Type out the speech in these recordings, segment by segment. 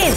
先。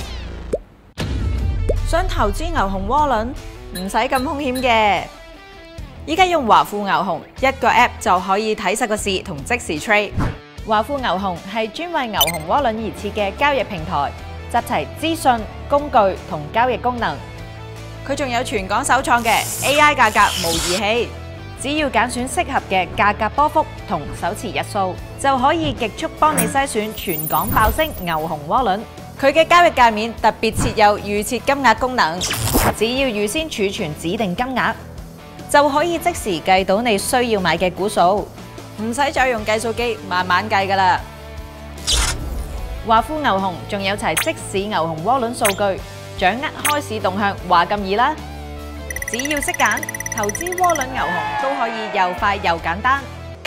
想投資牛熊窩輪，唔使咁兇險嘅。依家用華富牛熊一個 app 就可以睇實個市同即時 trade。華富牛熊係專為牛熊窩輪而設嘅交易平台，集齊資訊、工具同交易功能。佢仲有全港首創嘅 AI 價格模擬器，只要揀選適合嘅價格波幅同手持日數，就可以極速幫你篩選全港爆升牛熊窩輪。佢嘅交易界面特別設有預設金額功能，只要預先儲存指定金額，就可以即時計到你需要買嘅股數，唔使再用計數機慢慢計㗎啦。華富牛熊仲有齊即時牛熊窩輪數據，掌握開市動向，話咁易啦！只要識揀，投資窩輪牛熊都可以又快又簡單。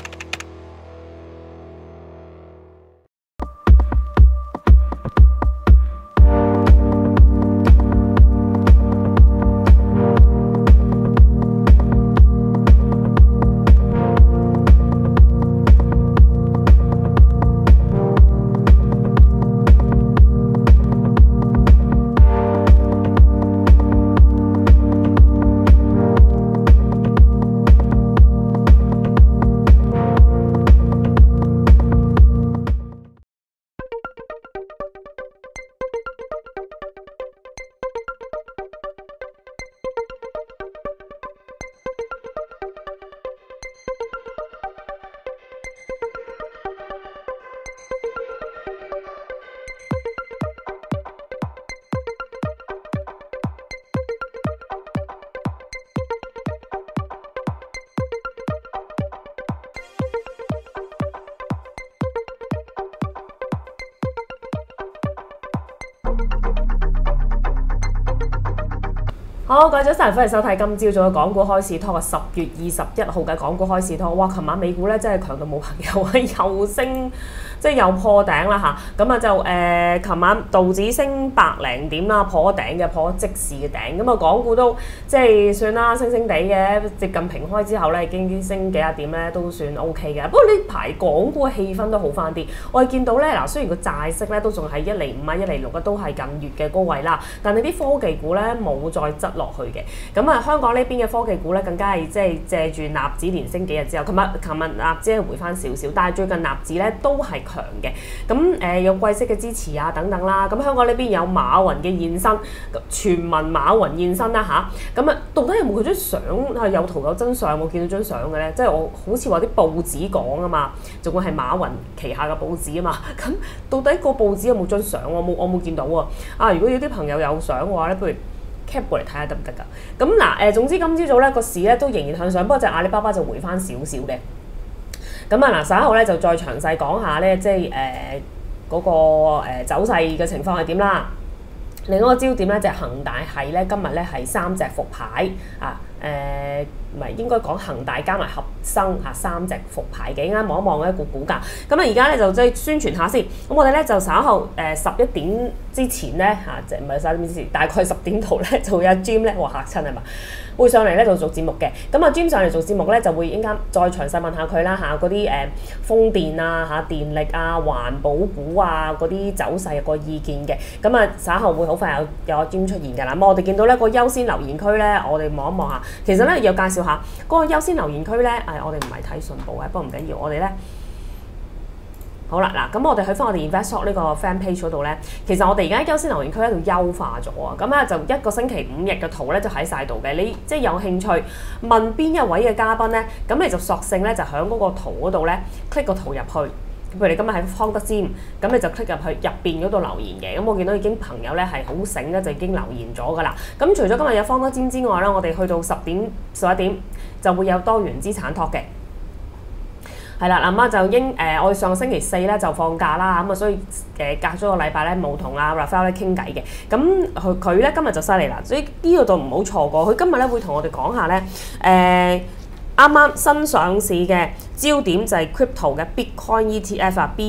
好，各位早晨，歡迎收睇今朝早嘅港股開市拖，10月21號嘅港股開市拖。哇！琴晚美股咧真係強到冇朋友啊，又升，即係又破頂啦嚇。咁啊就琴晚道指升100點啦，破頂嘅，破即市嘅頂。咁啊，港股都即係算啦，升升地嘅，接近平開之後咧，已經升幾廿點咧，都算 OK 嘅。不過呢排港股嘅氣氛都好翻啲。我哋見到咧嗱，雖然個債息咧都仲係1.5厘啊、1.6厘啊，都係近月嘅高位啦，但係啲科技股咧冇再質落去嘅。咁啊，香港呢邊嘅科技股咧更加係即係借住納指連升幾日之後，琴日納指係回翻少少，但係最近納指咧都係強嘅。咁有季息嘅支持啊等等啦。咁香港呢邊有馬雲嘅現身，傳聞馬雲現身啦吓，咁啊，到底有冇佢張相係有圖有真相？我見到張相嘅咧，即係我好似話啲報紙講啊嘛，仲會係馬雲旗下嘅報紙啊嘛。咁到底個報紙有冇張相？我冇見到喎。啊，如果有啲朋友有相嘅話咧，不如 cap 過嚟睇下得唔得㗎？咁嗱總之今朝早咧個市咧都仍然向上，不過隻阿里巴巴就回翻少少嘅。咁啊稍後咧就再詳細講下咧，即係嗰個走勢嘅情況係點啦。另一個焦點咧就係恒大係咧今日咧係3隻復牌啊。唔係應該講恒大加埋合生嚇3隻復牌嘅，啱望一望一個股價。咁啊而家咧就即係宣傳下先。咁我哋咧就稍後11點之前咧即係唔係11點之前，大概10點度咧就會有 Jim 咧嚇親係嘛，會上嚟咧就做節目嘅。咁啊 Jim 上嚟做節目咧就會應間再詳細問下佢啦嗰啲風電啊電力啊環保股啊嗰啲走勢個意見嘅。咁啊稍後會好快有 Jim 出現㗎啦。咁我哋見到咧個優先留言區咧，我哋望一望下。其實咧有介紹下嗰個優先留言區咧，我哋唔係睇信報嘅，不過唔緊要，我哋咧好啦嗱，咁我哋去翻我哋 Invest Talk 呢個 fan page 嗰度咧，其實我哋而家優先留言區喺度優化咗啊，咁啊就一個星期5日嘅圖咧就喺晒度嘅，你即係有興趣問邊一位嘅嘉賓咧，咁你就索性咧就喺嗰個圖嗰度咧 click 個圖入去。譬如你今日喺康德尖，咁你就 click 入去入邊嗰度留言嘅。咁我見到已經朋友咧係好醒咧，就已經留言咗㗎啦。咁除咗今日有康德尖之外咧，我哋去到10點11點就會有多元資產託嘅。係啦，咁啊就我哋上個星期4咧就放假啦，咁啊所以隔咗個禮拜咧冇同阿 Raphael 咧傾偈嘅。咁佢咧今日就犀利啦，所以呢個就唔好錯過。佢今日咧會同我哋講下咧啱啱新上市嘅焦點就係 crypto 嘅 Bitcoin ETF 啊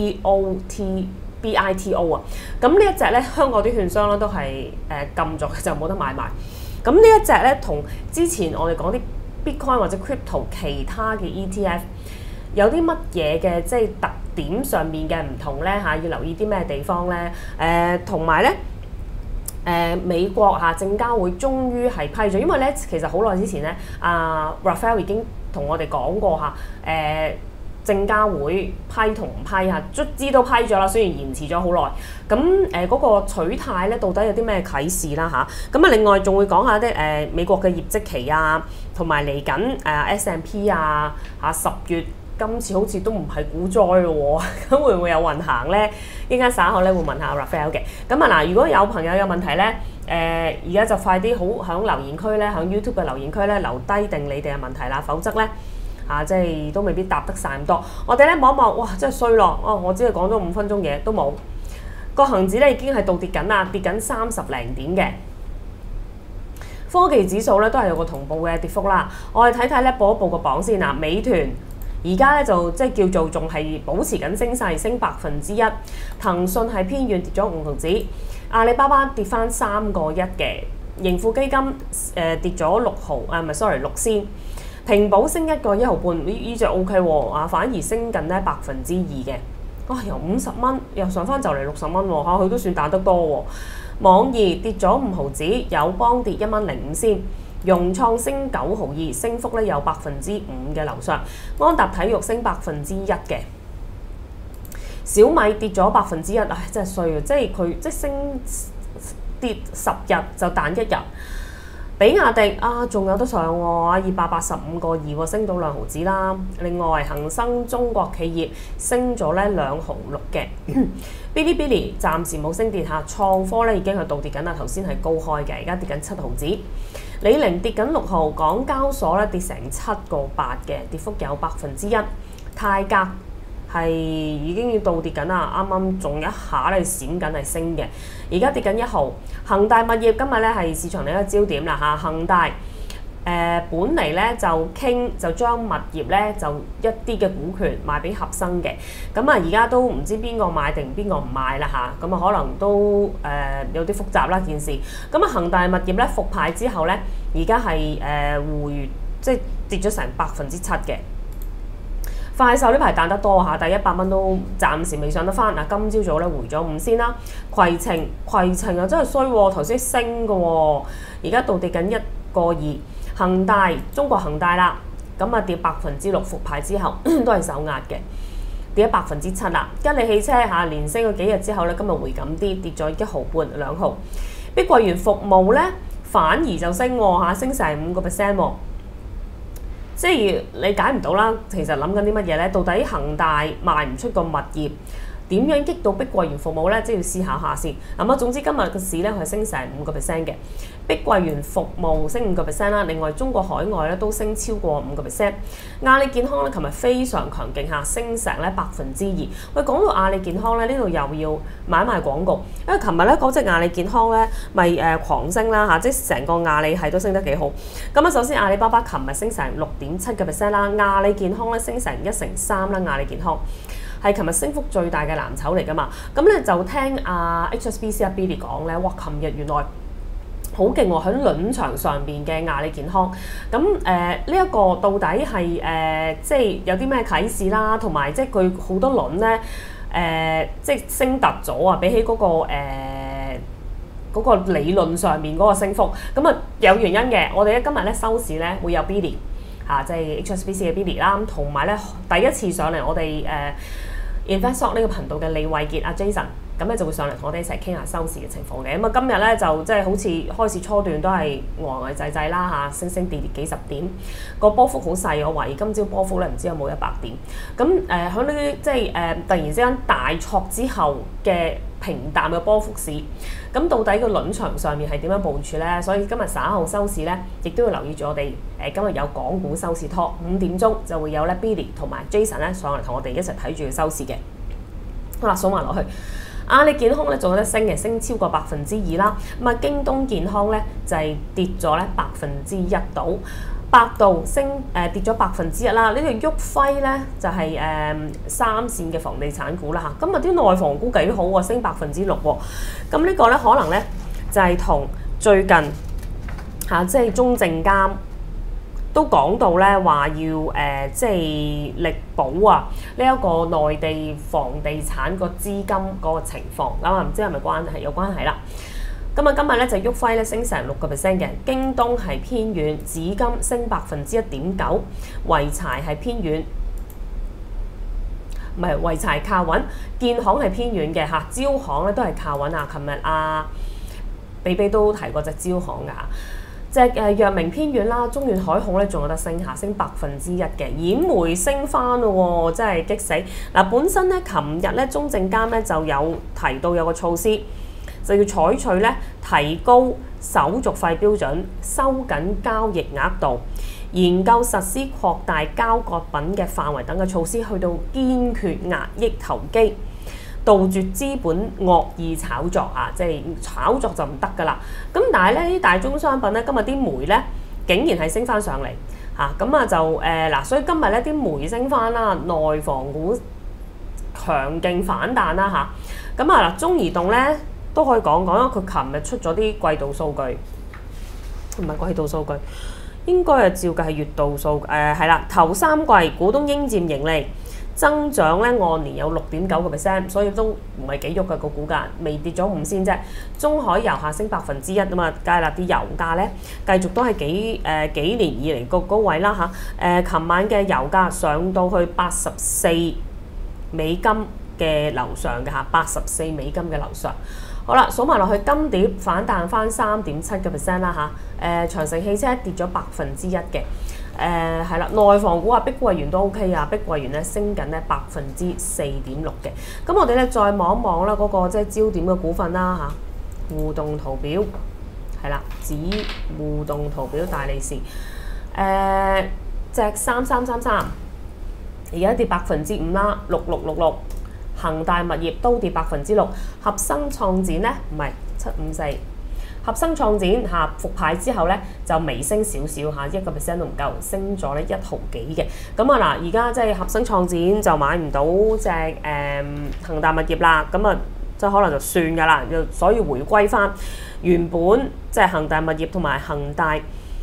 ，BITO 啊。咁呢一隻咧，香港啲券商咧都係禁咗嘅，就冇得買賣。咁呢一隻咧，同之前我哋講啲 Bitcoin 或者 crypto 其他嘅 ETF 有啲乜嘢嘅即係特點上面嘅唔同咧嚇，要留意啲咩地方咧？同埋咧。美國證監會終於係批咗，因為咧其實好耐之前咧，Raphael 已經同我哋講過證監會批同唔批卒之都批咗啦，雖然延遲咗好耐。咁嗰個取態咧，到底有啲咩啟示啦嚇？咁另外仲會講下啲美國嘅業績期同埋嚟緊S&P 10月。今次好似都唔係股災咯喎，咁會唔會有運行咧？應該稍後咧會問下 Raphael 嘅。咁嗱，如果有朋友有問題咧，而家就快啲好響留言區咧，響 YouTube 嘅留言區咧留低定你哋嘅問題啦，否則咧即係都未必答得晒咁多。我哋咧望一望，哇，真係衰咯！我只係講咗5分鐘嘢都冇，個恆指咧已經係倒跌緊啦，跌緊30零點嘅。科技指數咧都係有個同步嘅跌幅啦。我哋睇睇咧報一報個榜先嗱，美團。而家咧就即係叫做仲係保持緊升勢，升1%。騰訊係偏軟跌咗5毫子，阿里巴巴跌翻3個1嘅，盈富基金跌咗6仙，平保升1個1毫半，呢隻 O K 喎，反而升近咧2%嘅，由50蚊又上翻就嚟60蚊喎，佢都算彈得多喎。網易跌咗5毫子，友邦跌1蚊05仙。融創升9毫2，升幅咧有5%嘅樓上。安踏體育升1%嘅，小米跌咗1%，唉，真係衰啊！即係佢即升跌10日就彈1日。比亞迪仲有得上喎，285個2喎，升到2毫子啦。另外恒生中國企業升咗咧2毫6嘅。嗶哩嗶哩暫時冇升跌下，創科咧已經係倒跌緊啦，頭先係高開嘅，而家跌緊7毫子。李寧跌緊6毫，港交所咧跌成7個8嘅，跌幅有1%。泰格係已經要倒跌緊啦，啱啱仲一下咧閃緊係升嘅，而家跌緊1毫。恒大物業今日咧係市場另一個焦點啦嚇，恒大本嚟咧就將物業咧就一啲嘅股權賣俾合生嘅，咁而家都唔知邊個買定邊個唔買啦嚇，咁可能都有啲複雜啦件事。咁恒大物業咧復牌之後咧，而家係即係跌咗成7%嘅。快手呢排彈得多嚇，但100蚊都暫時未上得翻。今朝早咧回咗5仙啦。攜程又真係衰喎，頭先升嘅喎，而家倒跌緊1個2。恒大中國恒大啦，咁跌6%，復牌之後都係受壓嘅，跌咗7%啦。吉利汽車連升咗幾日之後咧，今日回緊啲，跌咗1毫半2毫。碧桂園服務咧反而就升喎，升成5%喎。即係理解唔到啦，其實諗緊啲乜嘢咧？到底恒大賣唔出個物業，點樣激到碧桂園服務咧？即係要思考下先。總之今日個市咧係升成5%嘅，碧桂園服務升5%啦。另外中國海外咧都升超過5%。阿里健康咧，琴日非常強勁下，升成咧2%。喂，講到阿里健康咧，呢度又要買賣廣告，因為琴日咧嗰隻阿里健康咧咪狂升啦嚇，即係成個阿里係都升得幾好。咁首先阿里巴巴琴日升成6.7%啦，阿里健康咧升成1.3%啦，阿里健康。係琴日升幅最大嘅藍籌嚟㗎嘛，咁咧就聽HSBC Billy 講咧，哇！琴日原來好勁喎，喺輪場上邊嘅阿里健康，咁呢一個到底係即係有啲咩啟示啦，同埋即係佢好多輪咧即係升突咗啊，比起嗰個理論上面嗰個升幅，咁有原因嘅。我哋今日咧收市咧會有 Billy 即係 HSBC 嘅 Billy 啦，同埋咧第一次上嚟我哋Investock 呢個頻道嘅李慧傑Jason，咁咧就會上嚟同我哋一齊傾下收市嘅情況嘅。咁今日咧就即係好似開市初段都係呆滯啦嚇，升跌幾十點，個波幅好細。我懷疑今朝波幅咧唔知有冇100點。咁喺呢啲即係突然之間大挫之後嘅平淡嘅波幅市，咁到底個輪場上面係點樣部署咧？所以今日稍後收市咧，亦都要留意住我哋今日有港股收市拖5點鐘就會有咧 Billy 同埋 Jason 咧上嚟同我哋一齊睇住佢收市嘅。好啦，數埋落去，阿里健康咧仲有得升嘅，升超過2%啦。京東健康咧就係跌咗咧1%到。百度跌咗1%啦，呢條旭輝咧就係3線嘅房地產股啦嚇。今日啲內房股幾好喎，升6%喎。咁呢個咧可能咧就係同最近即係中證監都講到咧話要即係力保啊呢一個內地房地產個資金嗰個情況，咁啊唔知係咪有關係啦。咁啊今日咧就旭輝咧升成6%嘅，京東係偏軟，紫金升1.9%，濰柴係偏軟。唔係濰柴靠穩，建行係偏軟嘅嚇，招行咧都係靠穩啊！琴日比比都提過隻招行㗎，隻藥明偏軟啦，中遠海控咧仲有得升下，升1%嘅，兗煤升翻咯喎，真係激死！嗱，本身咧琴日咧中證監咧就有提到有個措施，就要採取咧提高手續費標準，收緊交易額度。研究實施擴大交割品嘅範圍等嘅措施，去到堅決壓抑投機，杜絕資本惡意炒作啊！即係炒作就唔得㗎啦。咁但係咧啲大宗商品咧，今日啲煤咧竟然係升翻上嚟嚇，咁啊就嗱，所以今日咧啲煤升翻啦，內房股強勁反彈啦嚇。咁啊嗱，中移動咧都可以講講，因為佢琴日出咗啲季度數據，唔係季度數據。應該係照計係月度數，係啦，頭3季股東應佔盈利增長咧按年有6.9%，所以都唔係幾喐嘅個股價，未跌咗5仙啫。中海油下升1%啊嘛，加納啲油價咧繼續都係幾年以嚟個高位啦嚇。琴晚嘅油價上到去84美金嘅樓上嘅嚇，84美金嘅樓上。好啦，數埋落去金蝶反彈翻3.7%啦嚇，長城汽車跌咗1%嘅，係啦，內房股啊，碧桂園都 OK 啊，碧桂園咧升緊咧4.6%嘅。咁我哋咧再望一望啦，嗰個即係焦點嘅股份啦嚇，互動圖表係啦，指互動圖表大利是，隻3333而家跌5%啦，6666。恒大物業都跌6%，合生創展咧唔係754，合生創展嚇復牌之後咧就微升少少嚇，1% 都唔夠，升咗咧1毫幾嘅。咁啊嗱，而家即係合生創展就買唔到隻恒大物業啦，咁啊即係可能就算㗎啦，所以回歸翻原本即係恒大物業同埋恒大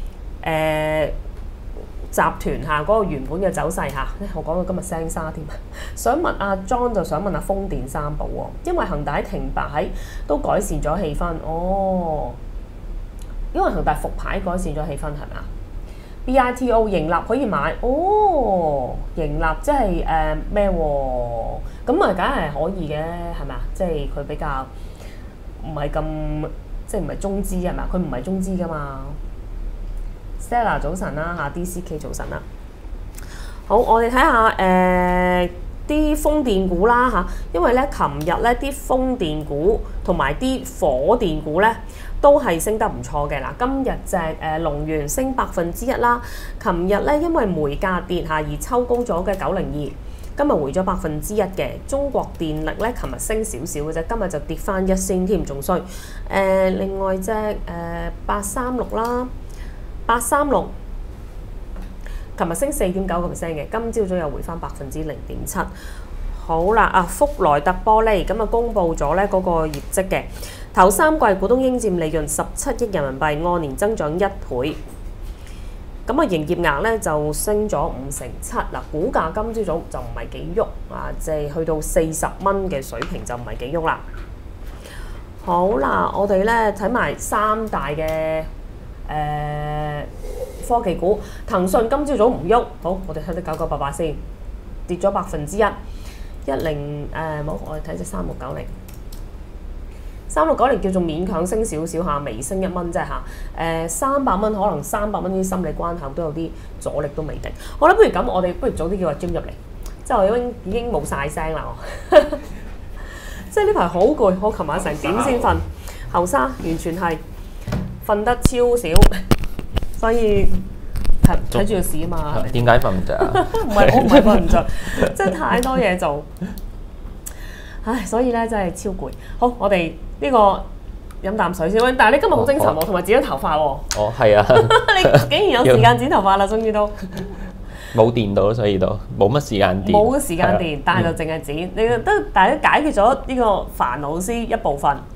集團下嗰個原本嘅走勢下，我講到今日聲沙添，想問阿 John 就想問下風電三寶喎，因為恒大停牌都改善咗氣氛，哦，因為恒大復牌改善咗氣氛係咪啊 ？BITO 盈立可以買，哦，盈立即係咩喎？咁啊，梗係可以嘅係咪啊？即係佢比較唔係咁，即係唔係中資係咪啊？佢唔係中資㗎嘛。Stella 早晨啦嚇 ，DCK 早晨啦。好，我哋睇下啲風電股啦嚇，因為咧琴日咧啲風電股同埋啲火電股咧都係升得唔錯嘅嗱。今日隻龍源升1%啦，琴日咧因為煤價跌下而抽高咗嘅902，今日回咗1%嘅。中國電力咧琴日升少少嘅啫，今日就跌翻1仙添，仲衰。另外隻836啦。836，琴日升4.9%嘅，今朝早又回翻0.7%。好啦，福萊特玻璃咁啊，公布咗咧嗰個業績嘅，頭3季股東應佔利潤17億人民幣，按年增長1倍。咁啊，營業額咧就升咗57%。嗱，股價今朝早就唔係幾喐啊，即係去到40蚊嘅水平就唔係幾喐啦。好啦，我哋咧睇埋3大嘅。科技股，騰訊今朝早唔喐，好，我哋睇啲9988先，跌咗1%。冇，我哋睇隻3690叫做勉強升少少下，微升1蚊啫嚇。300蚊可能300蚊啲心理關口都有啲阻力都未定。好啦，不如咁，我哋不如早啲叫阿 Jim 入嚟，即係我已經冇晒聲啦，即係呢排好攰，我琴晚成點先瞓，後生完全係。瞓得超少，所以睇住個市啊嘛。 點解瞓唔着啊？ 唔係我唔係瞓唔着，即係太多嘢做。唉，所以咧真係超攰。好，我哋呢個飲啖水先。但係你今日好精神喎，同埋剪咗頭髮喎。 哦，係啊。 你竟然有時間剪頭髮啦，終於都。 冇電到，所以都冇乜時間電。 冇時間電，但係就淨係剪。你都大家解決咗呢個煩惱先一部分。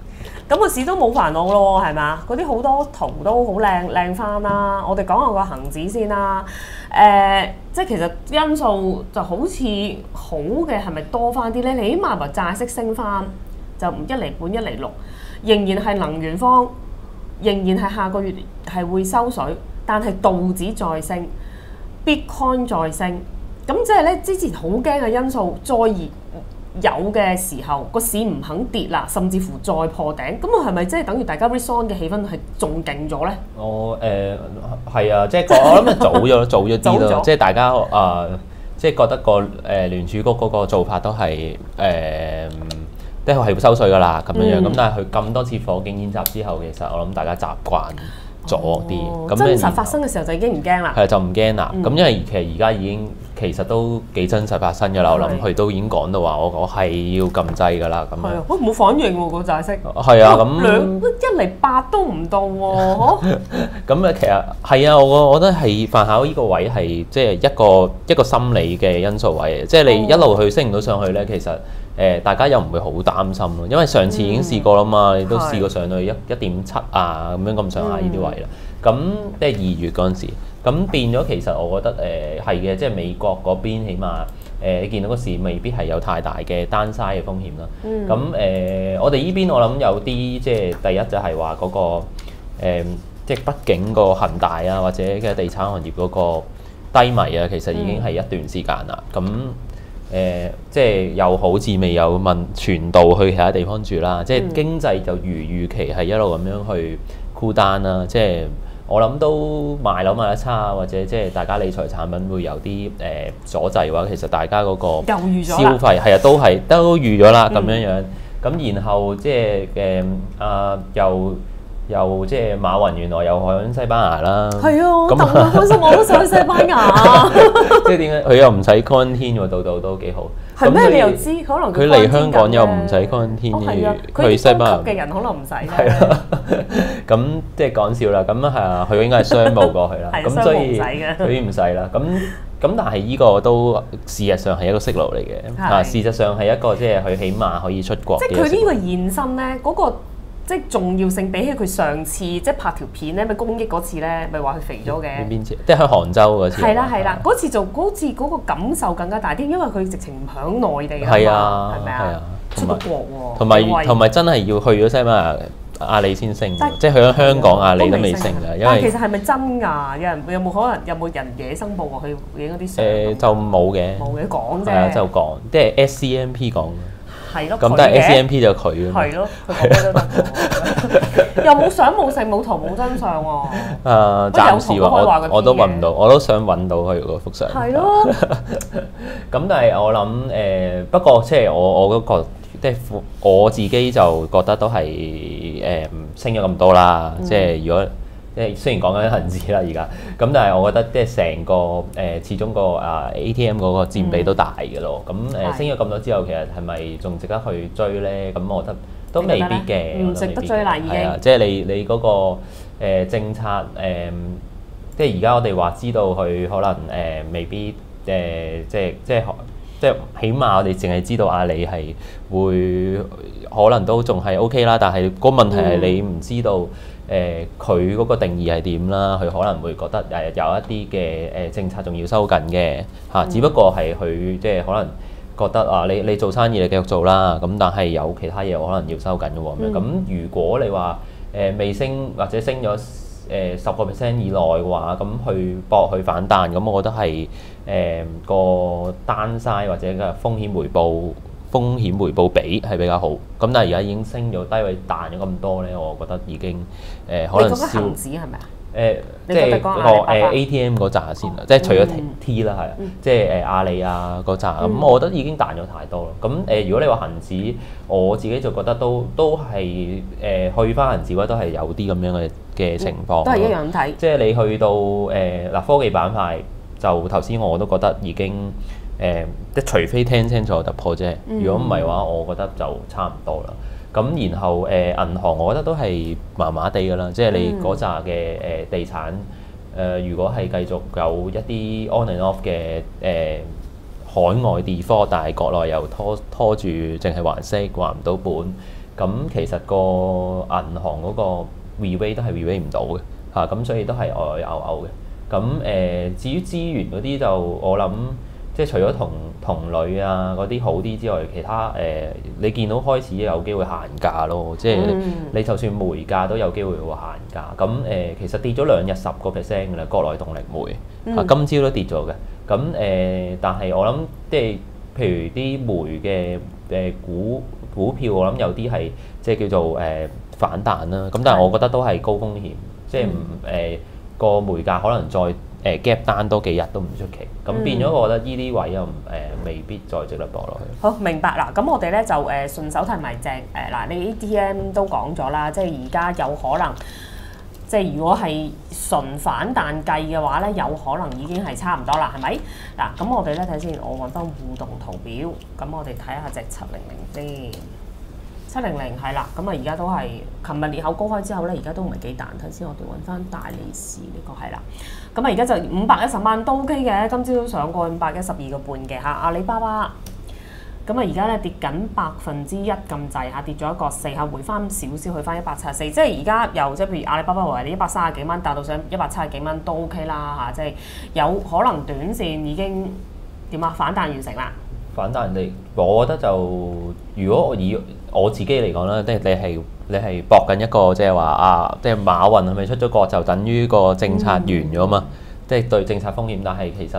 咁個市都冇煩惱咯，係嘛？嗰啲好多圖都好靚翻啦。我哋講下個恒指先啦。即係其實因素就好似好嘅係咪多翻啲咧？你起碼話債息升翻，就唔1厘半1厘6，仍然係能源方，仍然係下個月係會收水，但係道指再升 ，Bitcoin 再升，咁即係咧之前好驚嘅因素再有嘅時候，個市唔肯跌啦，甚至乎再破頂，咁我係咪即係等於大家 risk on 嘅氣氛係仲勁咗咧？ 係啊，即係我諗早咗啲咯，即係大家即係覺得個聯儲局嗰個做法都係即係會收稅㗎啦咁樣樣，咁但係佢咁多次火警演習之後，其實我諗大家習慣咗啲，咁真實發生嘅時候就已經唔驚啦。 係就唔驚啦，咁因為其實而家已經其實都幾真實發生㗎啦，我諗佢都已經講到話我係要禁制㗎啦咁樣。 係啊，冇反應喎個債息。 係啊，咁 1厘8都唔到喎， 咁啊，其實係啊，我覺得係飯考呢個位係即係一個心理嘅因素位，即係你一路去升唔到上去咧，其實大家又唔會好擔心咯，因為上次已經試過啦嘛，你都試過上去1.7啊咁樣咁上下呢啲位啦。咁即係2月嗰陣時，咁變咗其實我覺得係嘅，即係美國嗰邊起碼你見到個市未必係有太大嘅單嘥嘅風險啦。咁我哋呢邊我諗有啲即係第一就係話嗰個即係畢竟個恒大啊或者嘅地產行業嗰個低迷啊，其實已經係一段時間啦。咁即係又好似未有傳導去其他地方住啦，即係經濟就如預期係一路咁樣去cool down啦，即係我諗都賣樓賣得差，或者即係大家理財產品會有啲阻滯嘅話，其實大家嗰個消費係啊都預咗啦咁樣樣，咁然後即係又即係馬雲原來又去西班牙啦， 係啊，我戥佢開心，我都想去西班牙。 即係點解佢又唔使 quarantine 喎？度都幾好。 係咩？你又知？可能佢嚟香港又唔使 quarantine，去西班牙嘅人可能唔使咧。 係啦，咁即係講笑啦。咁係啊，佢應該係商務過去啦。咁所以佢唔使啦。咁但係呢個都事實上係一個息路嚟嘅。啊，事實上係一個即係佢起碼可以出國。 即係佢呢個現身咧，嗰個。即係重要性比起佢上次即係拍條片咧，咪公益嗰次咧，咪話佢肥咗嘅。邊次？即係喺杭州嗰次。係啦，嗰次就好似嗰個感受更加大啲，因為佢直情唔響內地啦嘛，係咪啊？出到國喎。 同埋真係要去咗西班牙阿里先升，即係去咗香港阿里都未升㗎。因為其實係咪真㗎？有冇可能有冇人野生報過去影嗰啲相？ 就冇嘅。 冇嘅講啫。 係啊，就講，即係 SCMP 講。 係咯， 咁但係 SCMP 就佢咯。 係咯，佢講咩都得。又冇相冇性冇圖冇真相喎。 暫時我都揾唔到，我都想揾到佢嗰幅相。 係咯。 咁但係我諗不過即係我嗰個即係我自己就覺得都係升咗咁多啦。即係如果即係雖然講緊恒指啦而家，咁但係我覺得即係成個始終個ATM 嗰個佔比都大嘅咯。咁升咗咁多之後，其實係咪仲值得去追咧？咁我覺得都未必嘅， 唔值得追啦已經。係啊， 即係你嗰個政策即係而家我哋話知道佢可能未必即係起碼我哋淨係知道阿里係會可能都仲係 OK 啦，但係個問題係你唔知道。佢嗰個定義係點啦？佢可能會覺得有一啲嘅政策仲要收緊嘅嚇，只不過係佢即係可能覺得啊，你做生意你繼續做啦，咁但係有其他嘢可能要收緊嘅喎。咁如果你話未升或者升咗10% 以內嘅話，咁去搏去反彈，咁我覺得係個單嘥或者嘅風險回報比係比較好，咁但係而家已經升咗低位彈咗咁多咧，我覺得已經可能你講緊恒指係咪啊？ 即係個ATM 嗰扎先啦，即係除咗 T 啦，係啊，即係阿里啊嗰扎，咁我覺得已經彈咗太多啦。咁如果你話恒指，我自己就覺得都係去翻恒指嘅話，都係有啲咁樣嘅情況。 都係一樣睇。即係你去到嗱科技板塊，就頭先我都覺得已經。即除非聽清楚突破啫，如果唔係嘅話，我覺得就差唔多啦。咁然後銀行，我覺得都係麻麻地㗎啦，即係你嗰扎嘅地產如果係繼續有一啲 on and off 嘅海外 default，但係國內又拖住，淨係還息還唔到本， 咁其實個銀行嗰個 rebate 都係 rebate 唔到嘅嚇，咁所以都係外外拗拗嘅。咁至於資源嗰啲就我諗，即係除咗同類啊嗰啲好啲之外，其他你見到開始有機會限價咯，即係你就算煤價都有機會會限價。咁其實跌咗2日10%嘅啦，國內動力煤今朝都跌咗嘅。咁但係我諗即係譬如啲煤嘅股票，我諗有啲係即係叫做反彈啦。咁但係我覺得都係高風險，即係個煤價可能再gap 單多幾日都唔出奇。咁變咗，我覺得呢啲位又未必再值得搏落去。 好明白啦，咁我哋咧就順手提埋正嗱，你 ATM 都講咗啦，即係而家有可能。即係如果係純反彈計嘅話咧，有可能已經係差唔多啦，係咪？嗱，咁我哋咧睇先，我揾翻互動圖表，咁我哋睇下隻700先。700係啦，咁啊而家都係琴日裂口高開之後咧，而家都唔係幾彈。睇先，我哋揾翻大利是呢個係啦。咁啊而家就510萬都 OK 嘅，今朝都上過512個半嘅嚇。阿里巴巴。咁啊，而家咧跌緊1%咁滯嚇，跌咗一個4嚇，回翻少少去翻174，即係而家由即係譬如阿里巴巴為你130幾蚊，達到上170幾蚊都 OK 啦嚇，即係有可能短線已經點啊反彈完成啦。 反彈我覺得就如果我以我自己嚟講啦，即係你係搏緊一個即係話啊，即係馬雲係咪出咗國就等於個政策完咗嘛？即係對政策風險，但係其實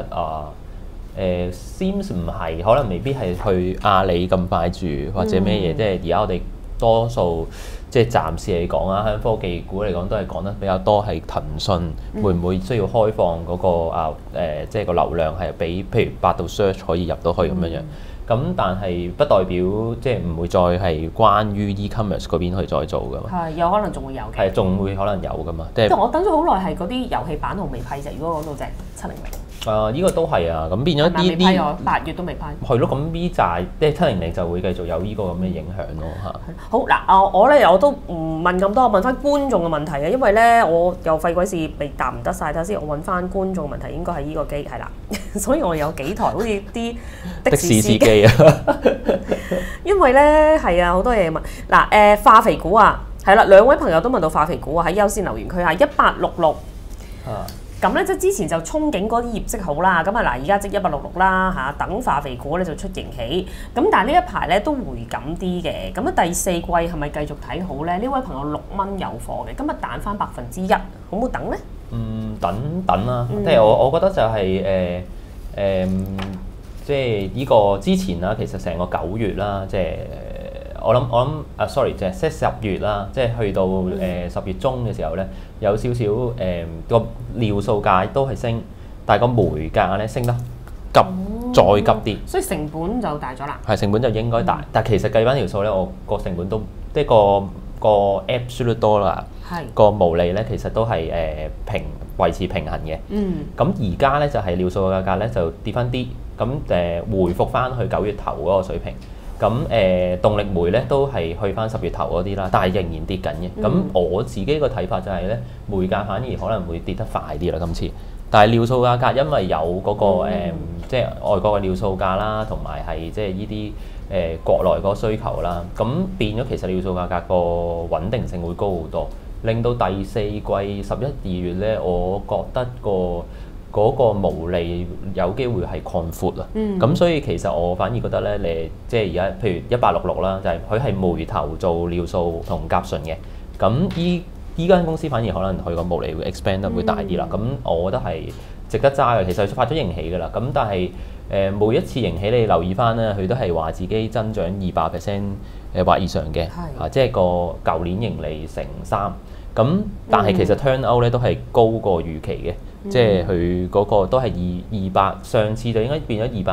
seems 唔係，可能未必係去阿里咁快住或者咩嘢，即係而家我哋多數即係暫時嚟講啊，喺科技股嚟講都係講得比較多係騰訊會唔會需要開放嗰個即係個流量係俾譬如百度 search 可以入到去咁樣樣。咁但係不代表即係唔會再係關於 e-commerce 嗰邊去再做噶嘛。 係有可能仲會有嘅。 係仲會可能有噶嘛。 即係我等咗好耐係嗰啲遊戲版號未批啫。如果講到隻700。 呢個都係啊，咁變咗呢啲 8月都未批。 係咯，咁呢債即係700就會繼續有呢個咁嘅影響咯嚇。 好嗱，我咧我都唔問咁多，我問翻觀眾嘅問題嘅，因為咧我又費鬼事未答唔得晒。睇下先，我揾翻觀眾問題應該係呢個機係啦，所以我有幾台好似啲的士司機啊。因為咧係啊，好多嘢問嗱化肥股啊，係啦，兩位朋友都問到化肥股啊，喺優先留言區係1866啊。咁咧即係之前就憧憬嗰啲業績好啦，咁啊嗱，而家即166啦嚇，等化肥股咧就出盈喜，咁但係呢一排咧都回緊啲嘅，咁啊第四季係咪繼續睇好咧？呢位朋友6蚊有貨嘅，今日彈翻1%，好唔好等咧？ 等啦，即係我覺得就係即係呢個之前啦，其實成個9月啦，即係我諗sorry，即係10月啦，即係去到10月中嘅時候咧，有少少個尿素價都係升，但係個煤價咧升得急，再急啲， 所以成本就大咗啦。 係成本就應該大，但係其實計翻條數咧，我個成本都即係個 absolute dollar 個毛利咧，其實都係維持平衡嘅。咁而家咧就係尿素嘅價格咧就跌翻啲，咁回復翻去9月頭嗰個水平。咁動力煤咧都係去翻10月頭嗰啲啦，但係仍然跌緊嘅。咁我自己個睇法就係咧，煤價反而可能會跌得快啲啦今次。但係尿素價格因為有嗰個即係外國嘅尿素價啦，同埋係即係呢啲國內嗰個需求啦，咁變咗其實尿素價格個穩定性會高好多，令到第四季11、2月咧，我覺得嗰個毛利有機會係擴闊啊，咁所以其實我反而覺得咧，你即係而家譬如1866啦，就係佢係煤頭做尿素同甲醇嘅，咁依間公司反而可能佢個毛利會 expand 得會大啲啦，咁我覺得係值得揸嘅。其實佢發咗盈喜㗎啦，咁但係每一次盈喜你留意翻咧，佢都係話自己增長200%或以上嘅，即係個舊年盈利乘3。咁但係其實 turn out 咧都係高過預期嘅。即係佢嗰個都係200，上次就應該變咗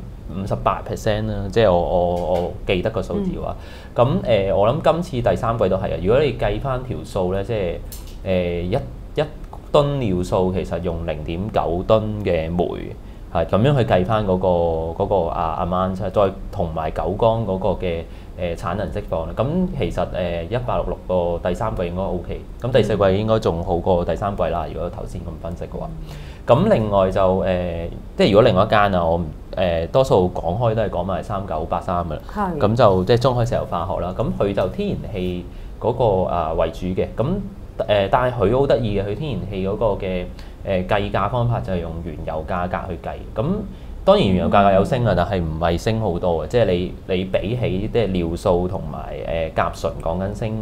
258%啦。即係我記得個數字話。咁我諗今次第三季都係啊。如果你計翻條數咧，即係一噸尿素其實用0.9噸嘅煤係咁樣去計翻嗰個amount，再同埋九江嗰個嘅產能釋放啦。咁其實1866個第三季應該 OK，咁第四季應該仲好過第三季啦。如果頭先咁分析嘅話，咁另外就即係如果另外一間啊，我多數講開都係講埋3983嘅啦。咁就即係中海石油化學啦。咁佢就天然氣嗰個為主嘅。咁但係佢好得意嘅，佢天然氣嗰個嘅計價方法就係用原油價格去計。咁當然原油價格有升啊，但係唔係升好多嘅，即係你比起即係尿素同埋甲醇講緊升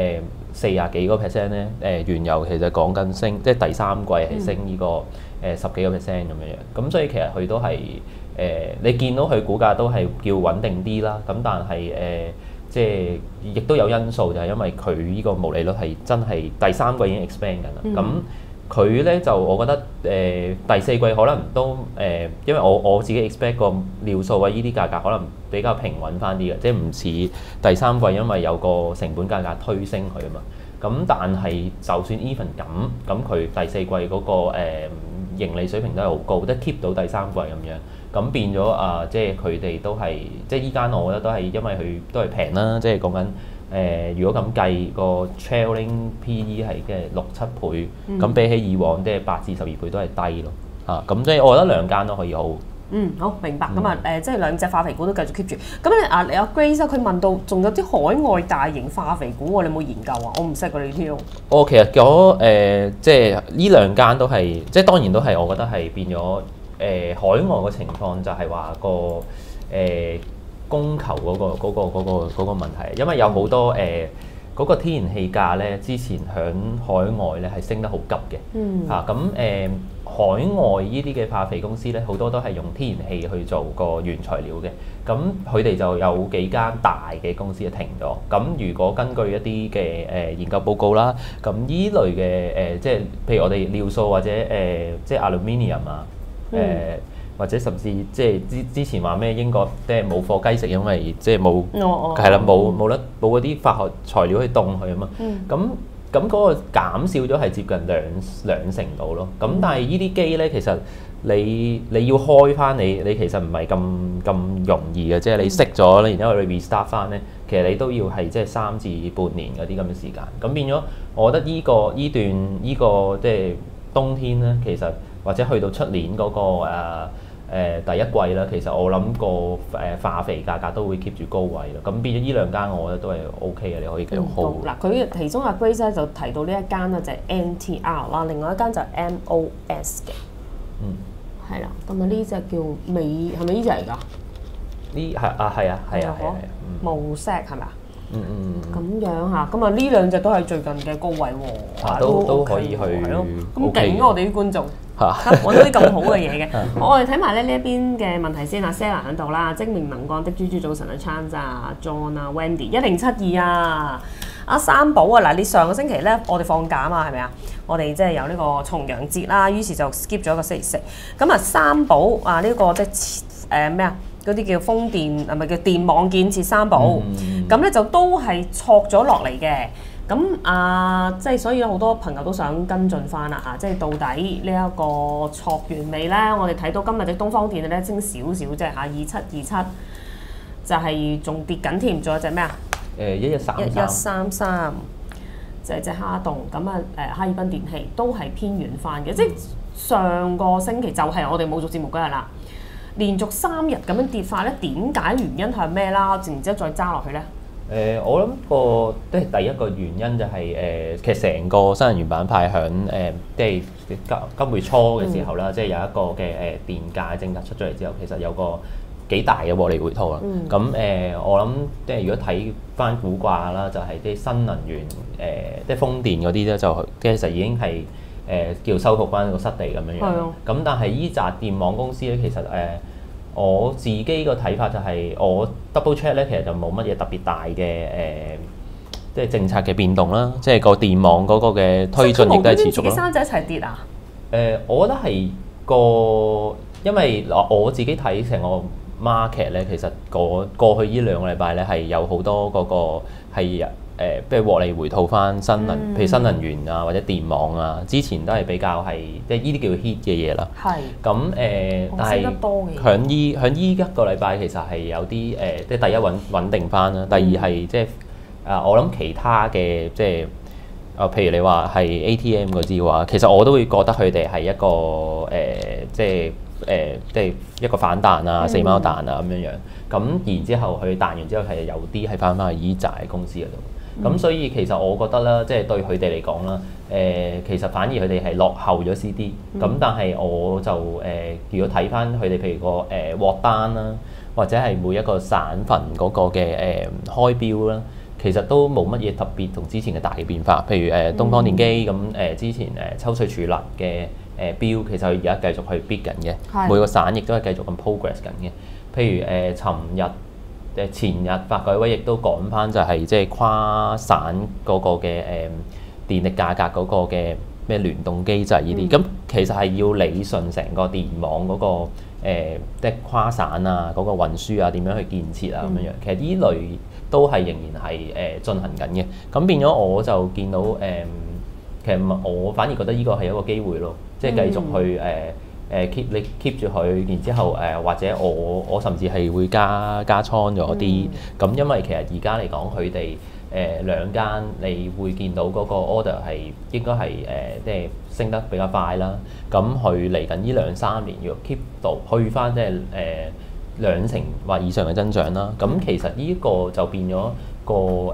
40幾個 percent 咧，原油其實講緊升，即係第三季係升呢個10幾個 percent 咁樣樣。咁所以其實佢都係你見到佢股價都係叫穩定啲啦。咁但係即係亦都有因素，就係因為佢呢個毛利率係真係第三季已經 expand 緊啦。咁佢咧就我覺得第四季可能都因為我自己 expect 個尿素啊依啲價格可能比較平穩翻啲嘅，即係唔似第三季因為有個成本價格推升佢啊嘛。咁但係就算 even 咁佢第四季嗰個盈利水平都係好高，都 keep 到第三季咁樣。咁變咗即係佢哋都係即係依間我覺得都係因為佢都係平啦，即係講緊。如果咁計個 trailing PE 係嘅6-7倍，咁比起以往即係8至12倍都係低咯。咁即係我覺得兩間都可以好。 好明白。咁即係兩隻化肥股都繼續 keep 住。咁你阿 Grace 佢問到仲有啲海外大型化肥股喎，你有冇研究啊？我唔識㗎呢啲。 其實即係呢兩間都係即係當然都係我覺得係變咗海外嘅情況就係話個供求嗰個問題，因為有好多嗰個天然氣價咧，之前響海外咧係升得好急嘅。咁海外呢啲嘅化肥公司咧，好多都係用天然氣去做個原材料嘅。咁佢哋就有幾間大嘅公司就停咗。咁如果根據一啲嘅研究報告啦，咁依類嘅即係譬如我哋尿素或者即係 aluminium 啊，或者甚至即係之前話咩英國即係冇貨雞食，因為即係冇係啦，冇嗰啲化學材料去凍佢啊嘛。咁嗰個減少咗係接近兩成度咯。咁但係呢啲機咧，其實你要開翻你其實唔係咁容易嘅，即係你熄咗咧，然之後你 restart 翻咧，其實你都要係即係3至半年嗰啲咁嘅時間。咁變咗，我覺得呢個即係冬天咧，其實或者去到出年嗰個第一季啦，其實我諗個化肥價格都會 keep 住高位咯。咁變咗呢兩間，我覺得都係 OK 嘅，你可以繼續 hold。 嗱，佢其中阿 Grace 咧就提到呢一間咧就係 NTR 啦，另外一間就係 MOS 嘅。係啦，咁呢隻叫美係咪呢隻嚟㗎？ 呢係啊， 無錫係咪啊？咁樣嚇，咁呢兩隻都係最近嘅高位喎。 都可以去。係咯， 咁勁啊！我哋啲觀眾。揾到啲咁好嘅嘢嘅，我哋睇埋咧呢一邊嘅問題先啊 ，Sarah 喺度啦，精明能幹的豬豬早晨啊 ，Chance 啊 ，John 啊 ，Wendy 1072啊，阿三寶啊，嗱你上個星期咧我哋放假啊嘛，係咪啊？我哋即係有呢個重陽節啦，於是就 skip 咗一個星期四，咁啊三寶啊呢個即係咩啊？嗰啲叫風電係咪叫電網建設三寶？咁咧就都係挫咗落嚟嘅。咁即係所以好多朋友都想跟進翻啦即係到底呢一個挫完未咧？我哋睇到今日嘅東方電咧升少少啫2727，就係仲跌緊添。仲有隻咩啊？1133，就係隻哈動。咁哈爾濱電器都係偏軟翻嘅，即係上個星期就係我哋冇做節目嗰日啦，連續3日咁樣跌法咧，點解原因係咩啦？然之後再揸落去咧？ 我諗即係第一個原因就係其實成個新能源板塊響即係今月初嘅時候啦，即係有一個嘅電價政策出咗嚟之後，其實有個幾大嘅獲利回吐啦。咁我諗即係如果睇翻股價啦，就係啲新能源即係風電嗰啲咧，就其實已經係叫收復翻個失地咁樣樣。咁但係依紮電網公司咧，其實我自己個睇法就係我 double check 咧，其實就冇乜嘢特別大嘅即係政策嘅變動啦，即係個電網嗰個嘅推進亦都係持續咯。 三隻一齊跌啊？ 我覺得係因為我自己睇成個 market 咧，其實過去呢2個禮拜咧係有好多嗰個係譬如獲利回吐翻新能，譬如新能源啊或者電網啊，之前都係比較係即係呢啲叫 hit 嘅嘢啦。 係。 咁但係響依一個禮拜其實係有啲即係第一穩定翻啦，第二係即係我諗其他嘅即係譬如你話係 ATM 嗰啲嘅話，其實我都會覺得佢哋係一個即係一個反彈啊、死貓彈啊咁樣樣。咁然之後佢彈完之後係有啲係翻去依紮公司嗰度。咁所以其實我覺得啦，即係對佢哋嚟講啦，其實反而佢哋係落後咗 CD。咁但係我就如果睇翻佢哋譬如個獲單啦，或者係每一個省份嗰個嘅開標啦。其實都冇乜嘢特別同之前嘅大嘅變化，譬如東方電機咁之前抽水儲能嘅標，其實佢而家繼續去 bid 緊嘅，每個省亦都係繼續咁 progress 緊嘅。譬如前日發改委亦都講翻就係即係跨省嗰個嘅電力價格嗰個嘅咩聯動機制呢啲，咁其實係要理順成個電網嗰個即係跨省啊嗰個運輸啊點樣去建設啊咁樣樣，其實呢類都係仍然係進行緊嘅，咁變咗我就見到其實我反而覺得呢個係一個機會咯，即係繼續去你 keep 住佢，然之後或者我甚至係會加倉咗啲，咁因為其實而家嚟講佢哋兩間你會見到嗰個 order 係應該係即係升得比較快啦，咁佢嚟緊呢2-3年要 keep 到去翻即係2成或以上嘅增長啦，咁其實呢個就變咗個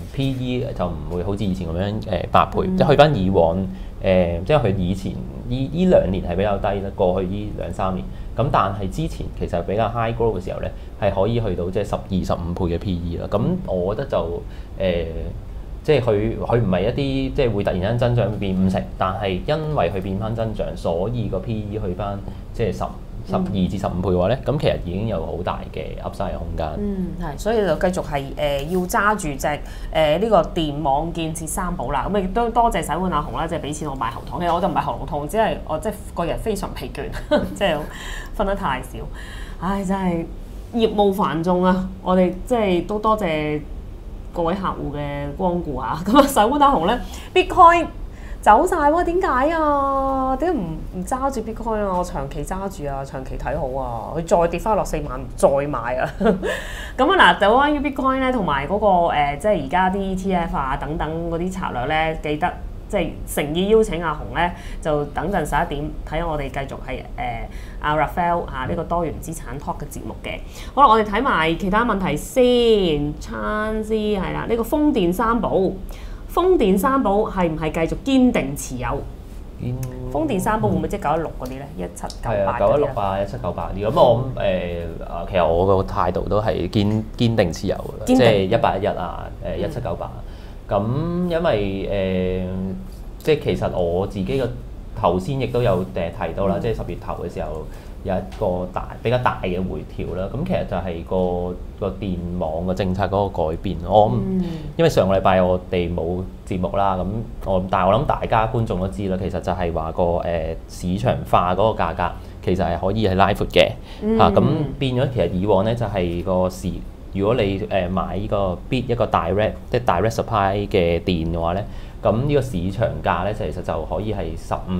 PE 就唔會好似以前咁樣8倍，即係去翻以往即係佢以前呢2年係比較低啦，過去呢2-3年，咁但係之前其實比較 high growth 嘅時候咧，係可以去到即係12-15倍嘅 PE 啦，咁我覺得就即係佢唔係一啲即係會突然間增長變5成，但係因為佢變翻增長，所以個 PE 去翻即係12-15倍嘅話咧，咁其實已經有好大嘅 Upside 嘅空間。 係，所以就繼續係要揸住隻呢個電網建設三寶啦。咁亦都多謝洗碗阿紅啦，即係俾錢我買喉糖。其實我就唔係喉嚨痛，只係我即係個人非常疲倦，即係瞓得太少。唉，真係業務繁重啊！我哋即係都多謝各位客戶嘅光顧啊。咁啊，洗碗阿紅咧 ，Bitcoin 走晒喎，點解啊？點解唔揸住 Bitcoin 啊？我長期揸住啊，長期睇好啊，佢再跌翻落4萬再買啊！咁啊嗱，就關於 Bitcoin 咧，同埋嗰個即係而家啲 ETF 啊等等嗰啲策略咧，記得即係誠意邀請阿紅咧，就等陣11點睇下我哋繼續係阿 Raphael 呢個多元資產 talk 嘅節目嘅。好啦，我哋睇埋其他問題先。參師係啦，呢個風電三寶。風電三寶係唔係繼續堅定持有？風電三寶會唔會即係916嗰啲咧？1798 係啊，916啊，1798啲。咁我諗其實我個態度都係堅定持有嘅，即係1811啊，1798。咁因為即係其實我自己個頭先亦都有提到啦，即係10月頭嘅時候有一個比較大嘅回調啦。咁其實就係個電網嘅政策嗰個改變。因為上個禮拜我哋冇節目啦，但係我諗大家觀眾都知啦，其實就係話個市場化嗰個價格其實係可以係拉闊嘅嚇。咁變咗其實以往咧就係個市，如果你買呢個 bid 一個 direct supply 嘅電嘅話咧，咁呢個市場價咧其實就可以係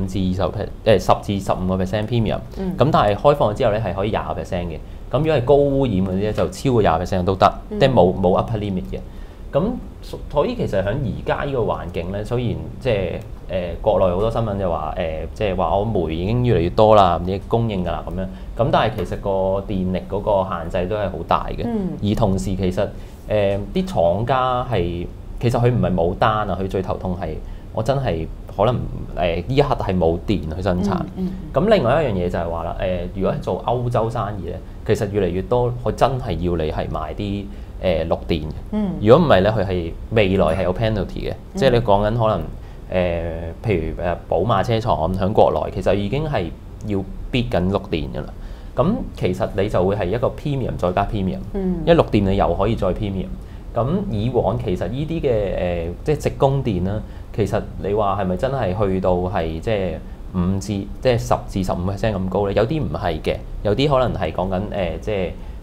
10至15% premium。咁但係開放咗之後咧係可以20% 嘅。咁如果係高污染嗰啲咧就超過20% 都得，即係冇 upper limit 嘅。咁所以其實喺而家呢個環境咧，雖然即係國內好多新聞就話即係話我煤已經越嚟越多啦，啲供應㗎啦咁樣。咁但係其實個電力嗰個限制都係好大嘅。而同時其實啲廠家係其實佢唔係冇單啊，佢最頭痛係我真係可能呢一刻係冇電去生產。咁另外一樣嘢就係話啦，如果係做歐洲生意咧，其實越嚟越多佢真係要你係買啲綠電嘅。如果唔係咧，佢係未來係有 penalty 嘅。即係你講緊可能譬如寶馬車廠喺國內其實已經係要 bid 緊綠電㗎啦。咁其實你就會係一個 premium 再加 premium，因為綠電你又可以再 premium。咁以往其實呢啲嘅即係直供電啦，其實你話係咪真係去到係即係10至15% 咁高咧？有啲唔係嘅，有啲可能係講緊即係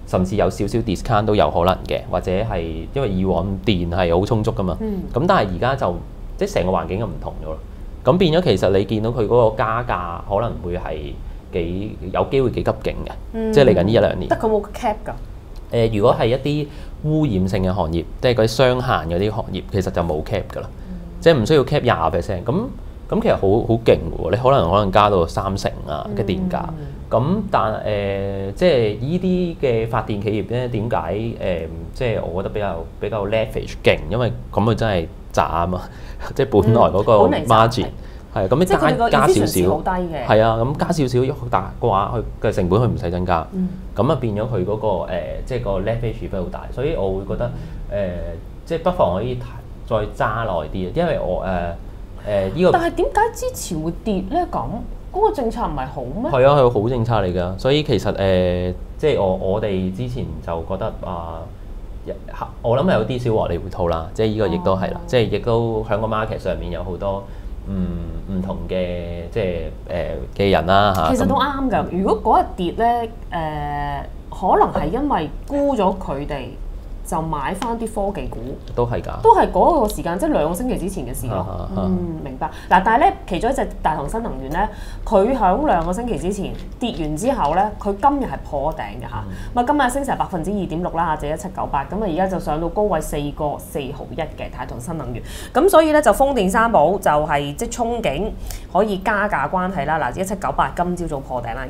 甚至有少少 discount 都有可能嘅，或者係因為以往電係好充足噶嘛，咁、但係而家就即係成個環境就唔同咗咯。咁變咗其實你見到佢嗰個加價可能會係幾有機會幾急勁嘅，即係嚟緊呢1-2年。 得佢冇 cap 㗎。 如果係一啲污染性嘅行業，即係嗰啲雙限嗰啲行業，其實就冇 cap 㗎啦，即係唔需要 cap 20%。咁其實好勁喎，你可能加到30%啊嘅電價。咁但即係依啲嘅發電企業咧，點解即係我覺得比較 leverage 勁，因為咁佢真係賺啊嘛，即係本來嗰個 margin 係咁，你加少少，係啊，咁加少少一好大嘅話，佢嘅成本佢唔使增加，咁啊變咗佢嗰個即係個 leverage 比較大，所以我會覺得即係不妨可以再揸耐啲，因為我呢個。 但係點解之前會跌咧？咁嗰個政策唔係好咩？ 係啊，係好政策嚟㗎，所以其實即係我哋之前就覺得我諗係有啲小獲利回吐啦，即係呢個亦都係啦，即係亦都喺個 market 上面有好多唔同嘅即係嘅人啦嚇。 其實都啱㗎。如果嗰日跌咧，可能係因為沽咗佢哋。就買翻啲科技股， 都係㗎， 都係嗰個時間，即係2個星期之前嘅事咯。明白。嗱，但係咧，其中一隻大唐新能源咧，佢喺2個星期之前跌完之後咧，佢今日係破頂嘅嚇。咁今日升成2.6%啦，即係1798。咁啊，而家就上到高位4個4毫1嘅大唐新能源。咁所以咧就風電三寶就係即係憧憬可以加價關係啦。嗱，1798今朝早破頂啦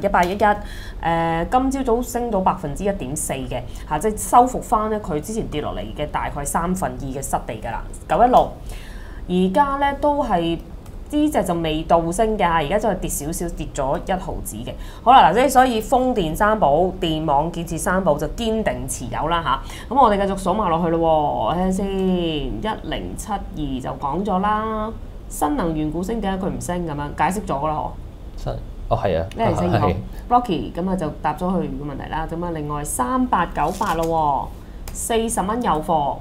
，1811今朝早升到1.4%嘅嚇，即係收復翻咧佢之前跌落嚟嘅大概2/3嘅失地㗎啦。916而家咧都係呢隻就未到升㗎，而家就係跌少少，跌咗1毫子嘅。好啦，嗱，即係所以風電三寶、電網建設三寶就堅定持有啦嚇。咁我哋繼續數埋落去咯喎，睇下先，1072就講咗啦。新能源股升點解佢唔升咁樣？解釋咗㗎啦嗬。 係啊 ，1042 Rocky 咁啊就答咗佢個問題啦。咁啊，另外3898咯喎，40蚊有貨，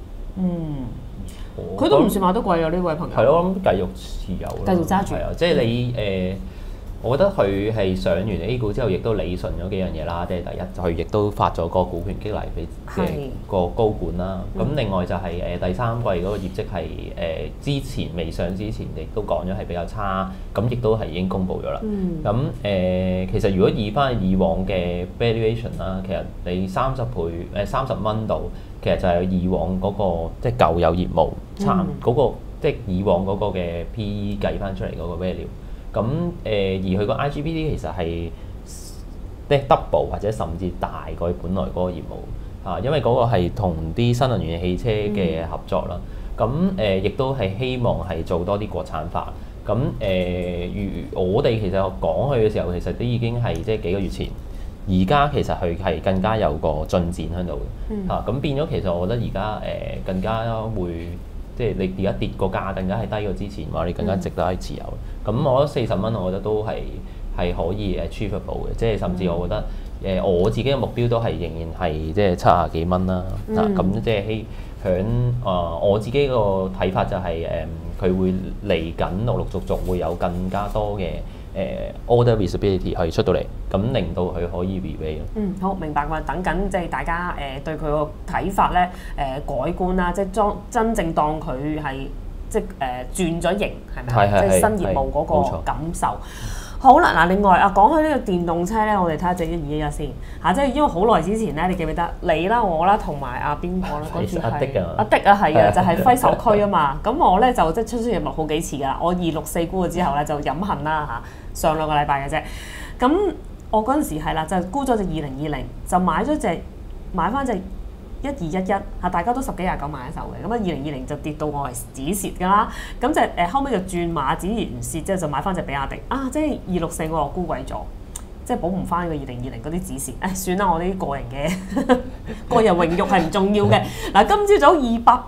佢都唔算買得貴啊！呢位朋友係咯，我諗繼續持有咯， 繼續揸住。 係啊，即係你我覺得佢係上完 A 股之後，亦都理順咗幾樣嘢啦。即係第一，佢亦都發咗個股權激勵俾即係個高管啦。咁另外就係第三季嗰個業績係之前未上之前，亦都講咗係比較差。咁亦都係已經公布咗啦。咁其實如果以翻以往嘅 valuation 啦，其實你30倍30蚊度，其實就係以往嗰個即係舊有業務嗰個即係以往嗰個嘅 PE 計翻出嚟嗰個 value。咁而佢個 IGBT 其實係即係 double 或者甚至大過本來嗰個業務嚇，因為嗰個係同啲新能源汽車嘅合作啦。咁亦都係希望係做多啲國產化。咁我哋其實講佢嘅時候，其實都已經係即係幾個月前。而家其實佢係更加有個進展喺度嘅嚇。咁變咗其實我覺得而家更加會。即係你而家跌個價更加係低過之前，話你更加值得去持有。咁我覺得40蚊，我覺得都係可以achievable嘅。即係甚至我覺得我自己嘅目標都係仍然係即係70幾蚊啦。咁即係響我自己個睇法就係佢會嚟緊陸續會有更加多嘅order visibility 可以出到嚟，咁令到佢可以 review 咯。 好明白喎，等緊即係大家對佢個睇法咧改觀啦，即係真正當佢係即係轉咗型係咪啊？即係新業務嗰個感受。好啦，嗱，另外講起呢個電動車咧，我哋睇下隻1211先嚇，即係因為好耐之前咧，你記唔記得你啦、我啦同埋邊個啦？嗰次係阿的啊，係啊，就係揮手區啊嘛。咁我咧就即係出入入好幾次㗎啦。我264沽咗之後咧就飲恨啦嚇，上2個禮拜嘅啫。咁我嗰陣時係啦，就沽咗隻2020，就買翻隻1211嚇，大家都10幾29買一手嘅。咁啊2020就跌到我係止蝕㗎啦。咁就後尾就轉馬止完蝕之後就買翻隻比亞迪啊，即係264我又沽鬼咗，即係補唔翻個2020嗰啲止蝕。算啦，我呢啲個人嘅個人榮譽係唔重要嘅。嗱，今朝早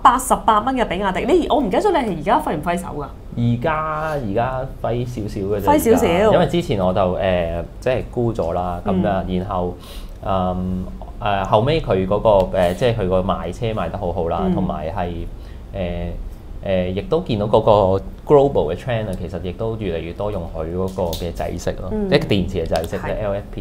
288蚊嘅比亞迪，我唔記得咗你係而家揮唔揮手㗎？ 而家揮少少嘅啫， 揮少少， 因為之前我就即係沽咗啦，咁然後後尾佢嗰個即係佢個賣車賣得好好啦，同埋係亦都見到嗰個 global 嘅 trend 啊，其實亦都越嚟越多用佢嗰個嘅製式咯，即係電池嘅製式嘅 LFP。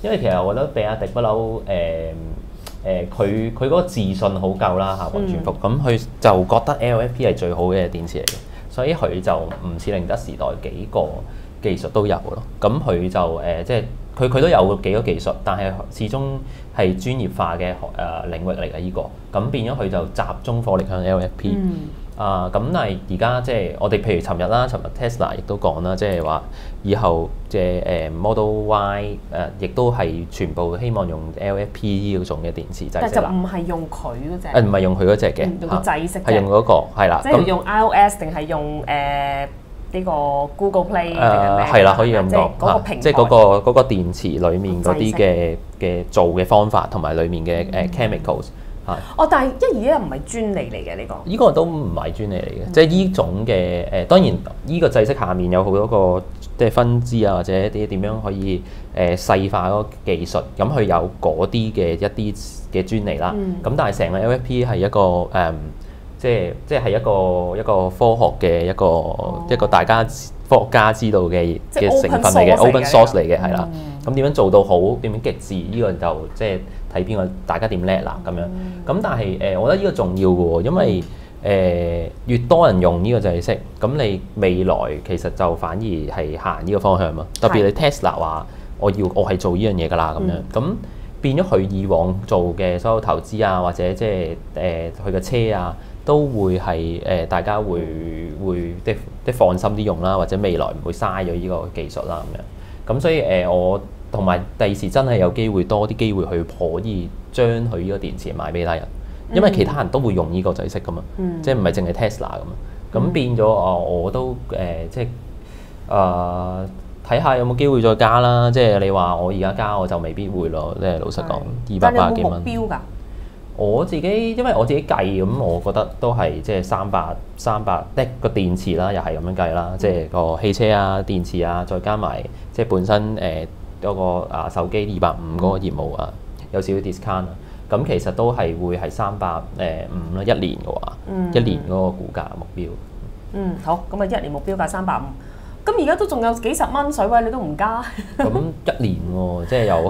因為其實我覺得比亞迪不嬲佢嗰個自信好夠啦嚇，黃全福咁佢就覺得 LFP 係最好嘅電池嚟嘅，所以佢就唔似寧德時代幾個技術都有咯。咁佢就即係佢都有幾個技術，但係始終係專業化嘅領域嚟嘅呢個，咁變咗佢就集中火力向 LFP。咁但係而家即係我哋譬如尋日 Tesla 亦都講啦，即係話以後嘅Model Y 亦都係全部希望用 LFP 呢種嘅電池製式啦。 但就唔係用佢嗰隻。 唔係用佢嗰隻嘅， 用個製式係用嗰個係啦。 即係用 iOS 定係用呢個 Google Play 定係咩？ 係啦，可以咁講。 嗰個平台即係嗰個電池裡面嗰啲嘅做嘅方法同埋裡面嘅chemicals。 但係121唔係專利嚟嘅呢個。 呢個都唔係專利嚟嘅，即係呢種嘅當然呢個製式下面有好多個即係分支啊，或者啲點樣可以細化嗰個技術，咁佢有嗰啲嘅一啲嘅專利啦。咁但係成個 LFP 係一個即係一個科學嘅一個大家科學家知道嘅成分嚟嘅 open source 嚟嘅係啦。咁點樣做到好？點樣極致？呢個就即係睇邊個大家點叻啦咁樣。咁但係我覺得呢個重要嘅喎，因為越多人用呢個製式，咁你未來其實就反而係行呢個方向嘛。特別你 Tesla 話我係做呢樣嘢㗎啦咁樣，咁變咗佢以往做嘅所有投資啊，或者即係佢嘅車啊，都會係大家會即放心啲用啦，或者未來唔會嘥咗呢個技術啦咁樣。咁所以我同埋第時真係有機會多啲機會去可以將佢呢個電池賣俾他人，因為其他人都會用呢個製式噶嘛，即係唔係淨係 Tesla 咁嘛。咁變咗我都即係睇下有冇機會再加啦。即係你話我而家加我就未必會咯。即係老實講，280幾蚊。 但係有冇目標㗎？ 我自己因為我自己計咁，我覺得都係即係300即係個電池啦，又係咁樣計啦。即係個汽車啊、電池啊，再加埋即係本身嗰個手機250嗰個業務啊，有少少 discount 啊。咁其實都係會係350啦，一年嘅話，一年嗰個股價目標。 好，咁啊1年目標價350。咁而家都仲有幾十蚊水位，你都唔加？ 咁1年喎，即係有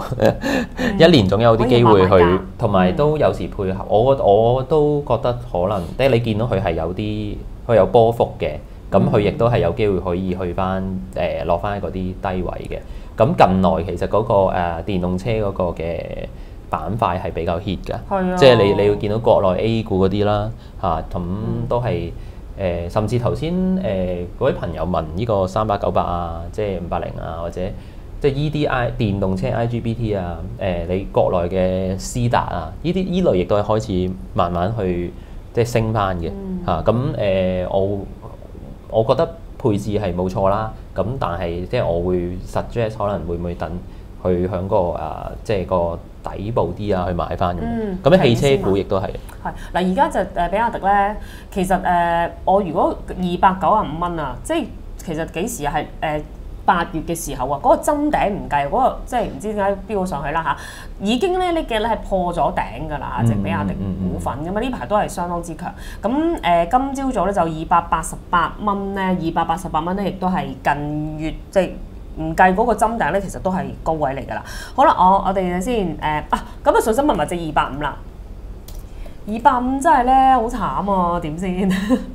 1年總有啲機會去，同埋都有時配合。我都覺得可能，即係你見到佢係佢有波幅嘅，咁佢亦都係有機會可以去翻落翻嗰啲低位嘅。咁近來其實嗰個電動車嗰個嘅板塊係比較 hit 㗎，即係你會見到國內 A 股嗰啲啦咁都係。甚至頭先嗰位朋友問呢個300、900啊，即係580啊，或者即係依啲電動車 IGBT 啊，你國內嘅斯達啊，依類亦都係開始慢慢去即係升翻嘅咁我覺得配置係冇錯啦，咁但係即係我會 suggest 可能會唔會等去響個即係個底部啲啊去買翻咁樣，汽車股亦都係。 嗱，而家就比亞迪咧，其實我如果295蚊啊，即係其實幾時係8月嘅時候啊，嗰個針頂唔計，嗰個即係唔知點解飆上去啦嚇，已經咧呢幾日係破咗頂㗎啦，隻比亞迪股份咁啊，呢排都係相當之強。咁今朝早咧就288蚊咧，288蚊咧亦都係近月即係。唔計嗰個針頂咧，其實都係高位嚟㗎啦。好啦，我哋先咁啊，順心問埋隻250啦。250真係咧好慘啊，點先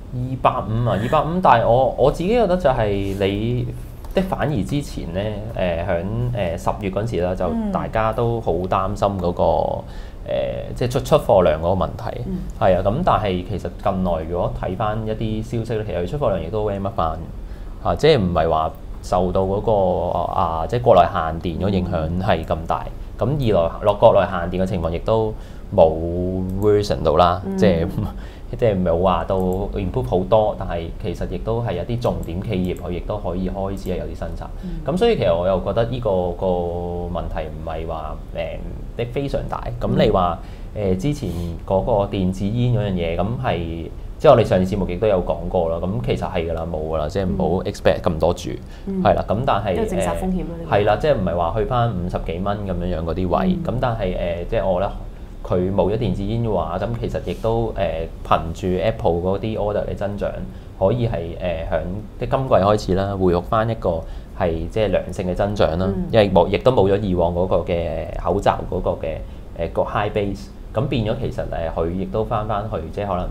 ？250，但係我自己覺得就係你反而之前咧響10月嗰陣時啦，就大家都好擔心嗰個即係出貨量嗰個問題係啊。咁但係其實近來如果睇翻一啲消息咧，其實出貨量亦都 ramp 翻即係唔係話受到嗰個即係國內限電嗰影響係咁大，咁二來落國內限電嘅情況亦都冇 version 到啦，即係唔係話到 improve 好多，但係其實亦都係有啲重點企業佢亦都可以開始係有啲生產，咁所以其實我又覺得呢個問題唔係話非常大，咁你話之前嗰個電子煙嗰樣嘢咁係。即係我哋上次節目亦都有講過啦，咁其實係㗎啦，冇㗎啦，即係唔好 expect 咁多住，係啦，咁但係政策風險係啦，即係唔係話去翻50幾蚊咁樣嗰啲位，咁但係即係我覺得佢冇咗電子煙嘅話，咁其實亦都憑住 Apple 嗰啲 order 嘅增長，可以係響即係今季開始啦，回復翻一個係即係良性嘅增長啦。因為亦都冇咗以往嗰個嘅口罩嗰個嘅個 high base，咁變咗其實佢亦都翻去即係可能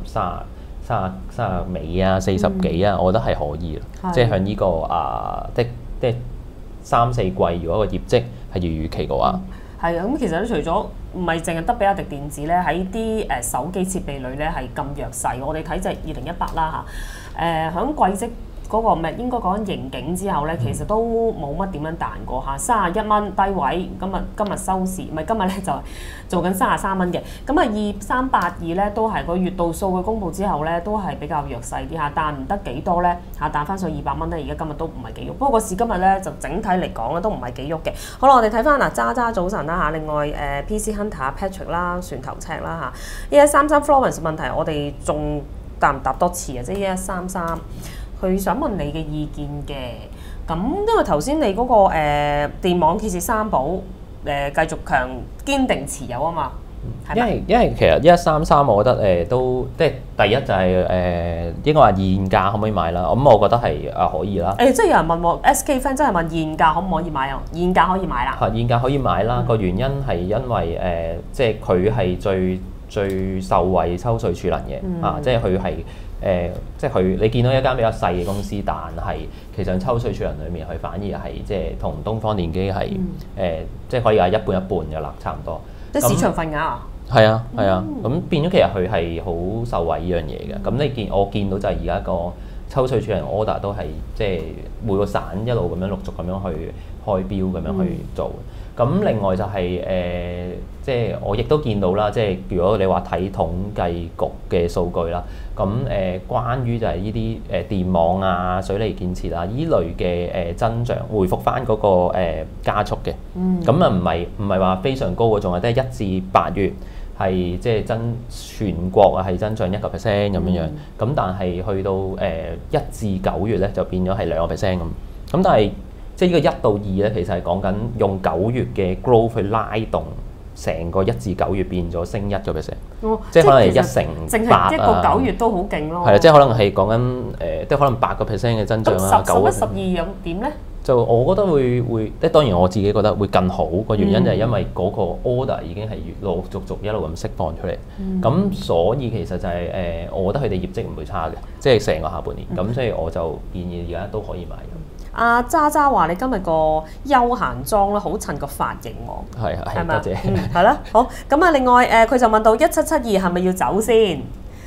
30尾啊40幾啊，我覺得係可以啦。即係響呢個即係3、4季，如果個業績係如預期嘅話。 係啊，咁其實咧，除咗唔係淨係得比亞迪電子咧，喺啲手機設備類咧係咁弱勢。我哋睇就係2018啦嚇，響季績嗰個咩應該講緊盈警之後咧，其實都冇乜點樣彈過嚇，31蚊低位，今日收市，唔係今日咧就做緊33蚊嘅。咁啊2382咧都係個月度數據公佈之後咧，都係比較弱勢啲嚇，彈唔得幾多咧嚇，彈翻上200蚊咧，而家今日都唔係幾喐。不過個市今日咧就整體嚟講咧都唔係幾喐嘅。好啦，我哋睇翻嗱渣早晨啦嚇，另外PC Hunter Patrick 啦，船頭尺啦嚇，1133 Florence 問題我哋仲答唔答多次啊？即係1133。佢想問你嘅意見嘅，咁因為頭先你嗰個電網揭示三寶繼續堅定持有啊嘛， 因為其實1133我覺得都即係第一就係應該話現價可唔可以買啦？咁我覺得係可以啦。 即係有人問喎，SK fan 真係問現價可唔可以買啊？現價可以買啦。 現價可以買啦，個原因係因為即係佢係最受惠抽稅儲能嘅即係佢係。即係佢你見到一間比較細嘅公司，但係其實抽稅儲能裏面，佢反而係即係同東方電機係即係可以話一半嘅啦，差唔多。 即係市場份額啊？ 係啊，咁變咗其實佢係好受惠呢樣嘢嘅。咁我見到就係而家個抽稅儲能 order 都係即係每個省一路咁樣陸續咁樣去開標咁樣去做。咁另外就係即係我亦都見到啦，即係如果你話睇統計局嘅數據啦，咁關於就係呢啲電網啊、水利建設啊依類嘅增長，回復翻嗰個加速嘅。咁啊唔係話非常高嗰種啊，即係1至8月係即係全國啊係增長1%咁樣樣。咁但係去到1至9月咧就變咗係2%咁。咁但係即係呢個1到2咧，其實係講緊用9月嘅 growth 去拉動成個1至9月變咗升1%，即係可能係1成8啊。淨係一個9月都好勁咯。係啊，即係可能係講緊即係可能8%嘅增長啊。 咁10、11、12又點咧？ 就我覺得會即係當然我自己覺得會更好。個原因就係因為嗰個 order 已經係陸續一路咁釋放出嚟。咁所以其實就係我覺得佢哋業績唔會差嘅，即係成個下半年。咁所以我就建議而家都可以買。 阿渣話：你今日個休閒裝咧，好襯個髮型喎。係咪？ 多謝。 係啦，好。咁啊，另外佢就問到1772係咪要走先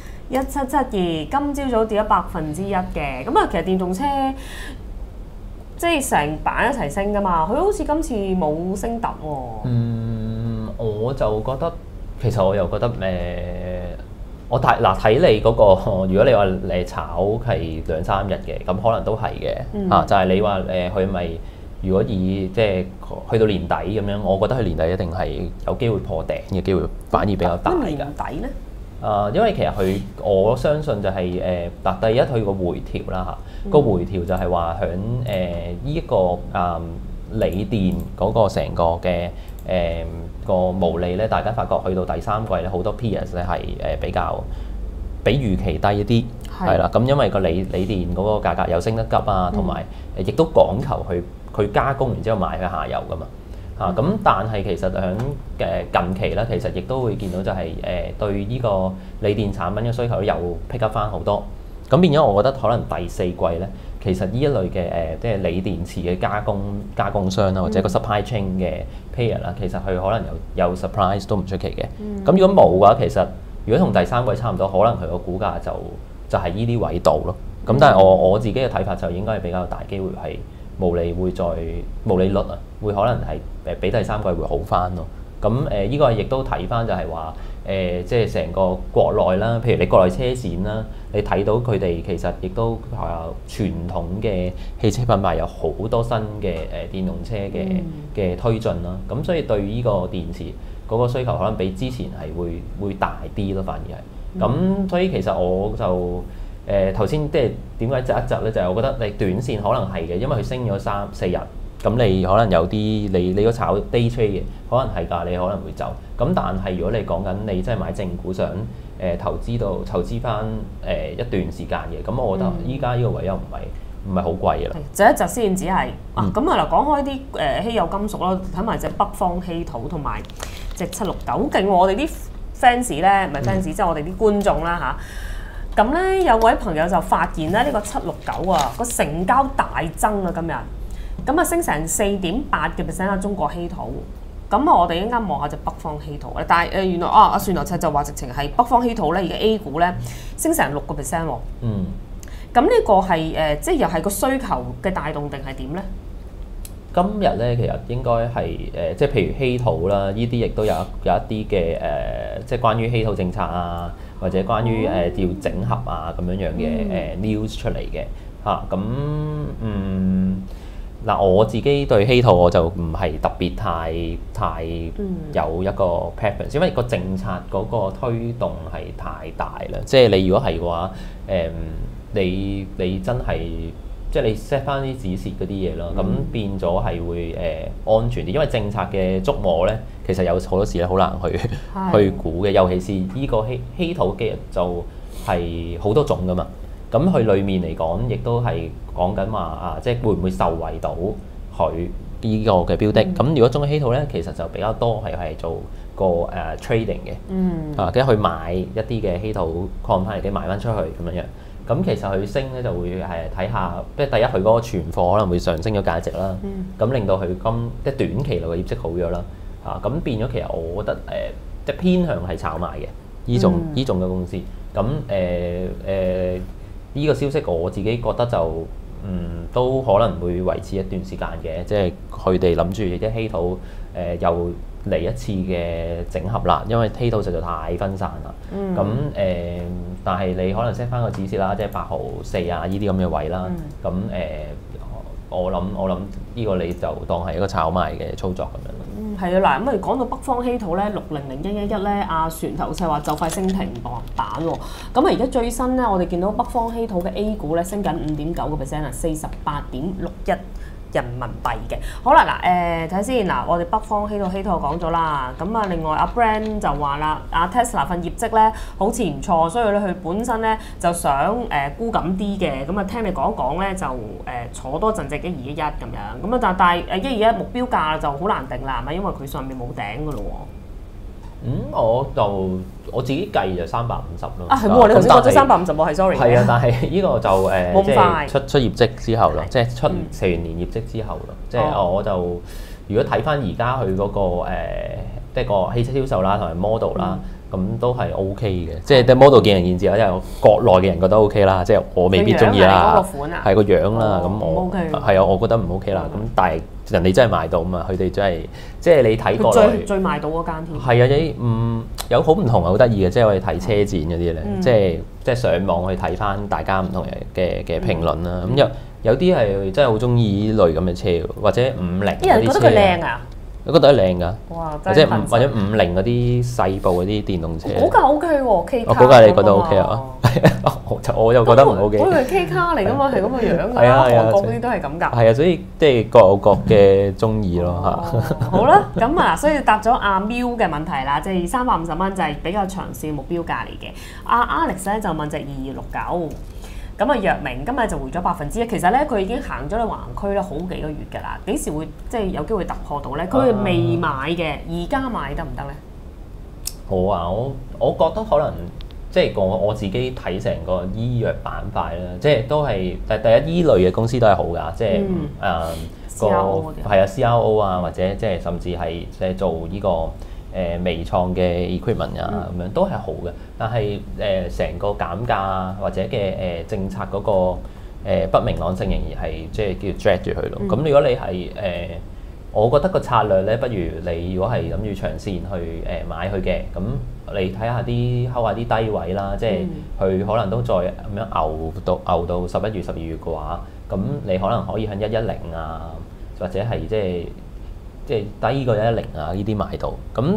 ？1772今朝早跌咗1%嘅。咁啊，其實電動車即係成版一齊升㗎嘛，佢好似今次冇升突喎。 我就覺得其實我又覺得我睇你嗰個，如果你話你炒係2、3日嘅，咁可能都係嘅就係你話佢咪如果以即係去到年底咁樣，我覺得佢年底一定係有機會破頂嘅機會，反而比較大㗎。 年底咧？ 因為其實我相信就係第一佢個回調啦個回調就係話響呢一個鋰電嗰個成個嘅個毛利咧，大家發覺去到第3季咧，好多 peers 咧係比較比預期低一啲，係啦。咁因為個鋰電嗰個價格又升得急啊，同埋亦都講求佢加工完之後賣去下游噶嘛咁但係其實響近期咧，其實亦都會見到就係對呢個鋰電產品嘅需求又 pick up 翻好多。咁變咗，我覺得可能第4季咧，其實呢一類嘅即係鋰電池嘅加工商啦，或者個 supply chain 嘅 player 啦，其實佢可能有 surprise 都唔出奇嘅。咁如果冇嘅話，其實如果同第3季差唔多，可能佢個股價就係呢啲位度咯。咁但係我自己嘅睇法就應該係比較大機會係毛利率啊，會可能係比第3季會好翻咯。咁呢個亦都睇翻就係話即係成個國內啦，譬如你國內車展啦，你睇到佢哋其實亦都傳統嘅汽車品牌有好多新嘅電動車嘅推進啦。咁所以對呢個電池嗰個需求可能比之前係會大啲咯，反而係。咁所以其實我就頭先即係點解窒一窒咧，就係我覺得你短線可能係嘅，因為佢升咗3、4日， 咁你可能有啲你如果炒 day trade 嘅，可能係㗎，你可能會走。咁但係如果你講緊你真係買正股想投資翻一段時間嘅，咁我覺得依家呢個位又唔係好貴嘅啦。 就一隻先只係咁嗱，講開啲稀有金屬啦，睇埋隻北方稀土同埋隻769，好勁喎！我哋啲 fans 咧，唔係 fans，即係我哋啲觀眾啦嚇。咁咧有位朋友就發現咧，呢個769啊個成交大增啊今日，咁啊升成4.8% 啊中國稀土。咁我哋一陣間望下隻北方稀土，但係原來阿船頭尺就話直情係北方稀土咧，而家 A 股咧升成6%喎。咁呢個係即係又係個需求嘅帶動定係點咧？ 今日咧其實應該係即係譬如稀土啦，呢啲亦都有一啲嘅即係關於稀土政策啊，或者關於要整合啊咁樣嘅news 出嚟嘅嚇。咁嗱，我自己對稀土我就唔係特別太有一個 preference，因為個政策嗰個推動係太大啦。即係你如果係嘅話，你真係即係你 set 翻啲止蝕嗰啲嘢咯，咁變咗係會安全啲，因為政策嘅觸摸咧，其實有好多時咧好難去估嘅，尤其是呢個稀土嘅就係好多種噶嘛。咁佢裡面嚟講，亦都係講緊話即係會唔會受惠到佢呢個嘅標的？咁如果中國稀土咧，其實就比較多係做個trading 嘅，跟住去買一啲嘅稀土礦翻嚟，啲賣翻出去咁樣樣。咁其實佢升咧就會睇下，即係第一佢嗰個存貨可能會上升咗價值啦，咁令到佢即係短期內嘅業績好咗啦，咁變咗其實我覺得即係偏向係炒賣嘅呢種嘅公司。咁呢個消息我自己覺得就都可能會維持一段時間嘅，即係佢哋諗住啲稀土又嚟一次嘅整合啦，因為稀土實在太分散啦。咁但係你可能 set 翻個指示啦，即係8.4啊呢啲咁嘅位啦。咁我諗呢個你就當係一個炒賣嘅操作咁樣咯。 係啊，嗱咁講到北方稀土咧，600111咧，阿船頭就話就快升停板喎。咁而家最新咧，我哋見到北方稀土嘅 A 股咧升緊5.9%啊，48.61人民幣嘅。好啦，嗱睇先，嗱我哋北方稀土講咗啦。咁啊，另外阿 Brand 就話啦，阿 Tesla 份業績咧好似唔錯，所以咧佢本身咧就想沽緊啲嘅。咁啊，聽你講一講咧就坐多陣隻1211咁樣。咁啊，但係121目標價就好難定啦，係咪？因為佢上面冇頂噶咯喎。 我自己計就350咯。 係喎，你頭先講咗350喎，係 sorry。 係啊，但係呢個就即係出業績之後咯，即係出4年業績之後咯。即係我就如果睇翻而家佢嗰個即係個汽車銷售啦，同埋 model 啦，咁都係 OK 嘅。即係 model 見仁見智啦，因為國內嘅人覺得 OK 啦，即係我未必中意啦。係個樣啦，咁我係啊，我覺得唔 OK 啦。咁但係人哋真係賣到嘛，佢哋真係即係你睇過最賣到嗰間添。 係啊，有好唔同好得意嘅，即係我哋睇車展嗰啲咧，即係上網去睇翻大家唔同嘅評論啦。咁有啲係真係好中意呢類咁嘅車，或者50嗰啲車。 啲人覺得佢靚啊！ 我覺得靚㗎， 哇！ 或者50嗰啲細部嗰啲電動車。 嗰架 OK 喎，K 卡。 嗰架你覺得 OK 啊？我就覺得唔 OK。 嗰個 K 卡嚟㗎嘛，係咁嘅樣㗎。 係啊， 韓國嗰啲都係咁㗎。 係啊，所以即係各有各嘅中意咯嚇。 好啦，咁啊，所以答咗阿 Miu 嘅問題啦，即係350蚊就係比較長線目標價嚟嘅。阿 Alex 咧就問隻2269。咁啊，藥明今日就回咗1%，其實咧佢已經行咗去橫區咧好幾個月㗎啦。幾時會即係有機會突破到咧？佢未買嘅，而家買得唔得咧？ 好啊，我覺得可能即係我自己睇成個醫藥板塊啦，即係都係第一醫類嘅公司都係好㗎，即係CRO 啊，或者即係甚至係即係做呢個微創嘅 equipment 啊咁樣都係好嘅，但係成個減價或者嘅政策嗰個不明朗性仍然係即係叫 drag 住佢咯。咁如果你係我覺得個策略咧，不如你如果係諗住長線去買佢嘅，咁你睇下啲睺下啲低位啦，即係佢可能都再咁樣牛到11月、12月嘅話，咁你可能可以喺110啊，或者係即係低過110啊呢啲買到。咁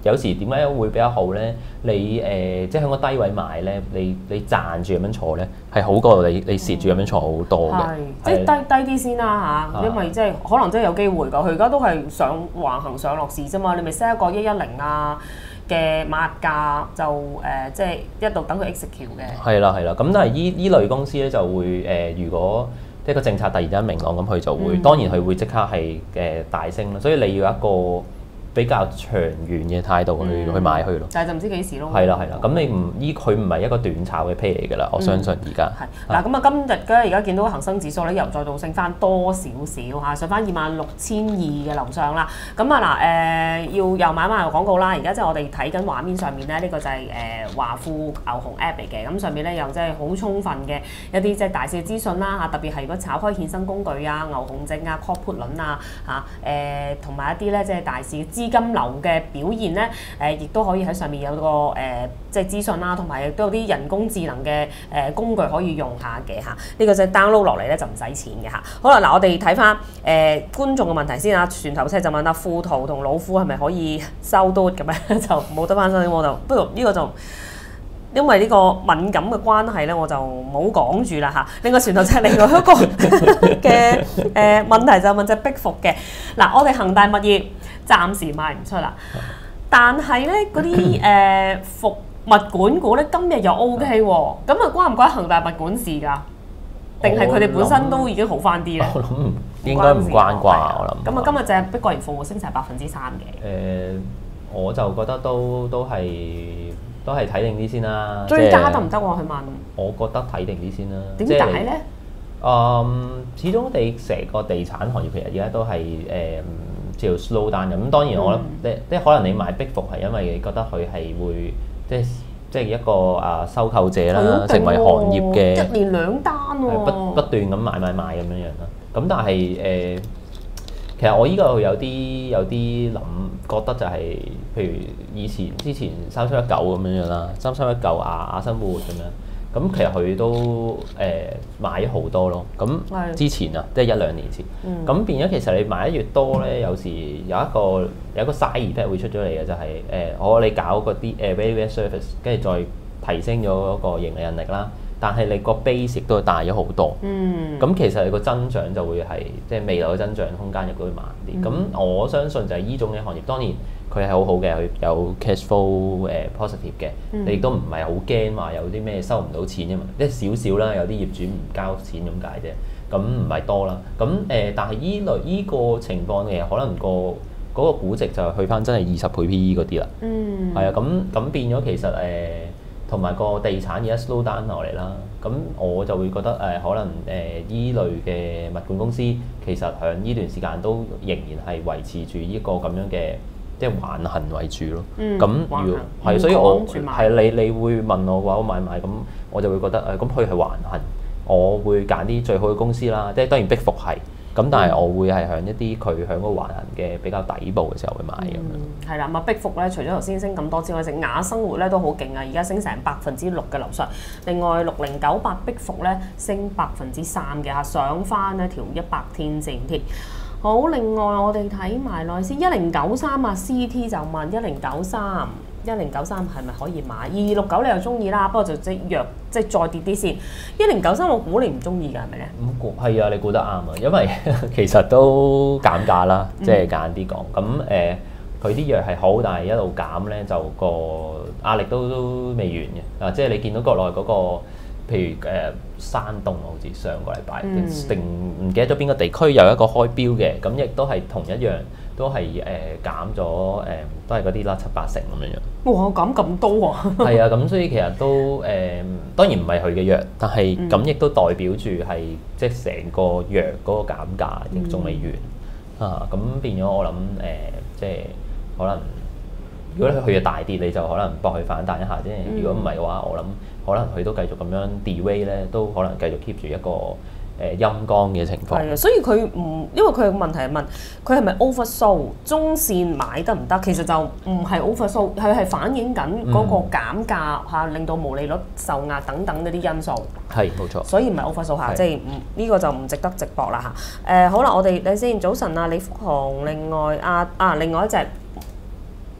有時點解會比較好咧？你即係喺個低位買咧，你賺住咁樣坐咧，係好過你蝕住咁樣坐好多嘅。 即係低啲先啦嚇，因為即係可能真係有機會㗎。佢而家都係橫行上落市啫嘛，你咪 set 一個110啊嘅買入價就即係一路等佢 execute 嘅。 係啦，咁但係依類公司咧就會如果即係個政策突然間明朗咁，佢就會當然佢會即刻係大升啦。所以你要一個比較長遠嘅態度去買佢咯， 但係就唔知幾時咯。 係啦，咁你佢唔係一個短炒嘅 play 嚟㗎啦，我相信而家。 係嗱，咁啊今日咧而家見到恒生指數咧又再度升翻多少少嚇，上翻26,200嘅樓上啦。咁啊嗱又買個廣告啦。而家即係我哋睇緊畫面上面咧，呢個就係華富牛熊 app 嚟嘅。咁上面咧又即係好充分嘅一啲即係大市嘅資訊啦嚇，特別係如果炒開衍生工具啊、牛熊證啊、call put 輪啊嚇同埋一啲咧即係大市嘅資金流嘅表現咧，亦都可以喺上面有個即係資訊啦，同埋亦都有啲人工智能嘅工具可以用下嘅嚇。呢個就 download 落嚟咧就唔使錢嘅嚇。好啦，嗱我哋睇翻觀眾嘅問題先啊。船頭車就問阿富途同老虎係咪可以收多咁樣就冇得翻身，我就不如呢個就。因為呢個敏感嘅關係咧，我就冇講住啦嚇。另外船頭就係另外一個嘅問題就問隻碧服嘅嗱，我哋恒大物業暫時賣唔出啦，但係咧嗰啲服物管股咧今日又 O K 喎，咁啊關唔關恒大物管事㗎？定係佢哋本身都已經好翻啲咧？ 我諗應該唔關啩，我諗。 咁啊，今日隻碧桂園服務升成3%嘅。 我就覺得都係睇定啲先啦。 追加得唔得喎？佢問。 我覺得睇定啲先啦。 點解咧？ 始終你成個地產行業其實而家都係叫 slow down 咁。當然我諗即係可能你買碧服係因為覺得佢係會即係一個收購者啦，成為行業嘅 1年2單喎， 不斷咁買咁樣樣啦。咁但係其實我依個有啲諗，覺得就係譬如之前3319咁樣樣啦，3319亞生活咁樣，咁其實佢都買咗好多咯。咁之前啊，即係1-2年前，咁變咗其實你買得越多咧，有時有一個 side effect 會出咗嚟嘅，就係你搞嗰啲value-added service， 跟住再提升咗嗰個盈利能力啦。但係你個 base 亦都大咗好多，咁其實你個增長就會係即係未來嘅增長空間亦都會慢啲。咁我相信就係依種嘅行業，當然佢係好好嘅，佢有 cash flow positive 嘅，你亦都唔係好驚話有啲咩收唔到錢嘅嘛，即係少少啦，有啲業主唔交錢咁解啫，咁唔係多啦。咁但係依個情況嘅可能嗰個估值就去翻真係20倍 PE 嗰啲啦，係啊，咁變咗其實同埋個地產而家 slow down 落嚟啦，咁我就會覺得可能依類嘅物管公司其實喺呢段時間都仍然係維持住呢個咁樣嘅即係橫行為主咯。咁如果係，所以我係你會問我嘅話，我買唔買？咁我就會覺得咁佢係橫行，我會揀啲最好嘅公司啦。即係當然碧服係。咁但係我會係響一啲佢響個橫行嘅比較底部嘅時候去買咁樣。 係啦，咁啊碧服咧，除咗頭先升咁多之外，隻雅生活咧都好勁啊！而家升成6%嘅樓上。另外6098碧服咧升3%嘅嚇，上翻一條100天線貼。好，另外我哋睇埋內先1093啊 ，CT 就問1093。1093係咪可以買？2269你又中意啦，不過就即係再跌啲先。1093我估你唔中意㗎係咪咧？ 係啊，你估得啱啊，因為其實都減價啦，即係簡單啲講。咁佢啲藥係好，但係一路減咧，就個壓力都未完嘅。即係你見到國內嗰個，譬如山東好似上個禮拜定唔記得咗邊個地區有一個開標嘅，咁亦都係同一樣。都係減咗都係嗰啲啦7-8成咁樣樣。 哇！減咁多啊！ 係啊，咁所以其實都當然唔係佢嘅藥，但係咁亦都代表住係即係成個藥嗰個減價亦仲未完啊。咁變咗我諗即係可能如果佢嘅大跌，你就可能搏佢反彈一下啫。如果唔係嘅話，我諗可能佢都繼續咁樣 delay 咧，都可能繼續 keep 住一個陰光嘅情況。係啊， 所以佢唔，因為佢嘅問題係問佢係咪 oversold 中線買得唔得？其實就唔係 oversold，佢係反映緊嗰個減價嚇，令到毛利率受壓等等嗰啲因素。 係冇錯。所以唔係 oversold 嚇，即係呢個就唔值得直播啦嚇。好啦，我哋你先早晨啊，李福雄，另外另外一隻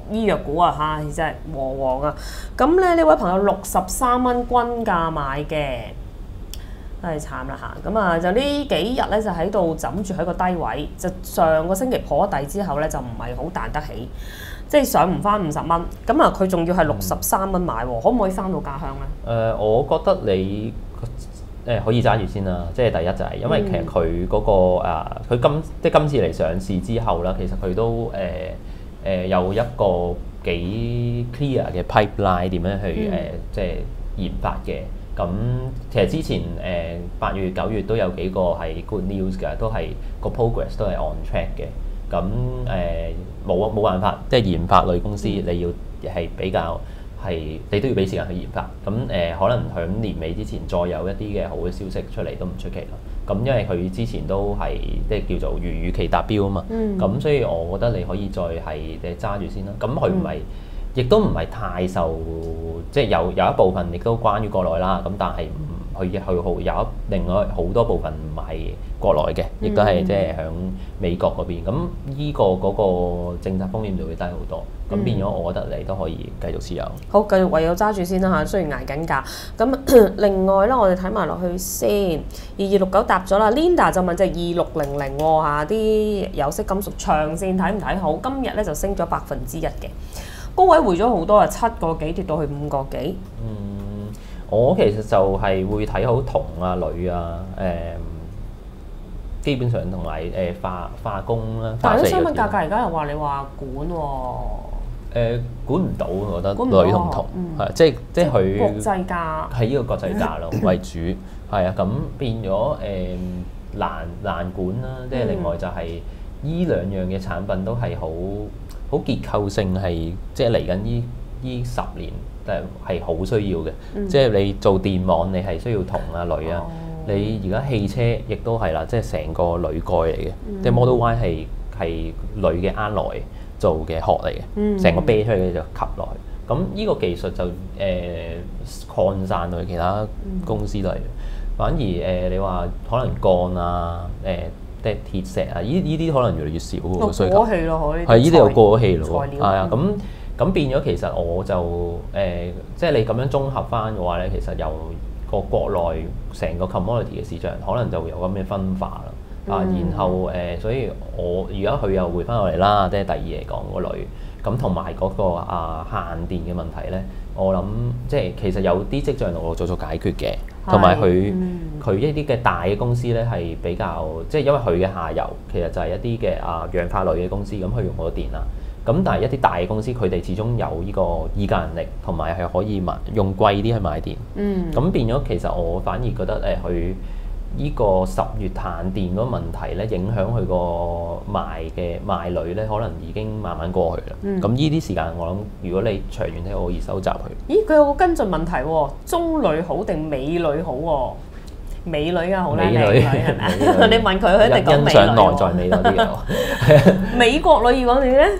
醫藥股啊嚇，真係和黃啊！咁咧呢位朋友63蚊均價買嘅。真係慘啦嚇，咁啊就呢幾日咧就喺度枕住喺個低位，就上個星期破底之後咧就唔係好彈得起，即係上唔翻50蚊，咁啊佢仲要係63蚊買喎，可唔可以翻到家鄉咧？ 我覺得你可以揸住先啦，即係第一就係因為其實佢嗰個佢今次嚟上市之後啦，其實佢都有一個幾 clear 嘅 pipeline 點樣去即係研發嘅。咁其實之前8月9月都有幾個係 good news 嘅，都係個 progress 都係 on track 嘅。咁冇辦法，即係研發類公司你要係比較係你都要俾時間去研發。咁可能喺年尾之前再有一啲嘅好嘅消息出嚟都唔出奇咯。咁因為佢之前都係即係叫做如預期達標啊嘛。咁所以我覺得你可以再係揸住先啦。咁佢唔係。亦都唔係太受，即係有一部分亦都關於國內啦，咁但係佢有另外好多部分唔係國內嘅，亦都係即係喺美國嗰邊。咁依個嗰個政策風險就會低好多，咁變咗我覺得你都可以繼續持有。 好，繼續唯有揸住先啦嚇，雖然捱緊價。咁另外咧，我哋睇埋落去先，2269答咗啦 ，Linda 就問隻2600喎嚇，啲有色金屬長線睇唔睇好？今日咧就升咗1%嘅。高位回咗好多啊，7個幾跌到去5個幾。 我其實就係會睇好銅啊、鋁啊，基本上同埋化工啦。 但係啲商品價格而家又話你話管喎。 管唔到，我覺得鋁同銅係即係佢國際價係呢個國際價咯為主，係啊，咁變咗難管啦。即係另外就係依兩樣嘅產品都係好結構性係，即係嚟緊呢10年係好需要嘅。即係你做電網，你係需要銅啊、鋁啊。你而家汽車亦都係啦，即係成個鋁蓋嚟嘅。即係 Model Y 係鋁嘅 alloy做嘅殼嚟嘅，成個啤出嚟就吸落去。咁呢個技術就擴散到其他公司都係。反而你話可能鋼啊即係鐵石啊，呢啲可能越嚟越少喎需求。 過氣咯， 係呢啲又過氣咯喎。 係啊，咁變咗其實我就即係你咁樣綜合翻嘅話咧，其實由個國內成個 commodity 嘅市場，可能就會有咁嘅分化啦。然後所以我而家佢又回翻落嚟啦，即係第二嚟講嗰類。咁同埋嗰個限電嘅問題咧，我諗即係其實有啲跡象陸陸續續解決嘅。同埋佢一啲嘅大嘅公司咧係比較，即係因為佢嘅下游其實就係一啲嘅氧化鋁嘅公司，咁佢用好多電啦。咁但係一啲大嘅公司，佢哋始終有呢個議價能力，同埋係可以用貴啲去買電。咁變咗其實我反而覺得佢呢個10月限電嗰個問題咧，影響佢個賣鋁咧，可能已經慢慢過去啦。咁呢啲時間我諗，如果你長遠咧，我可以收集佢。 咦，佢有個跟進問題喎，中鋁好定美鋁好喎？美鋁啊，好咧，靚女係咪？你問佢，佢一定講美鋁。欣賞內在美多啲嘅。美國鋁要講點咧？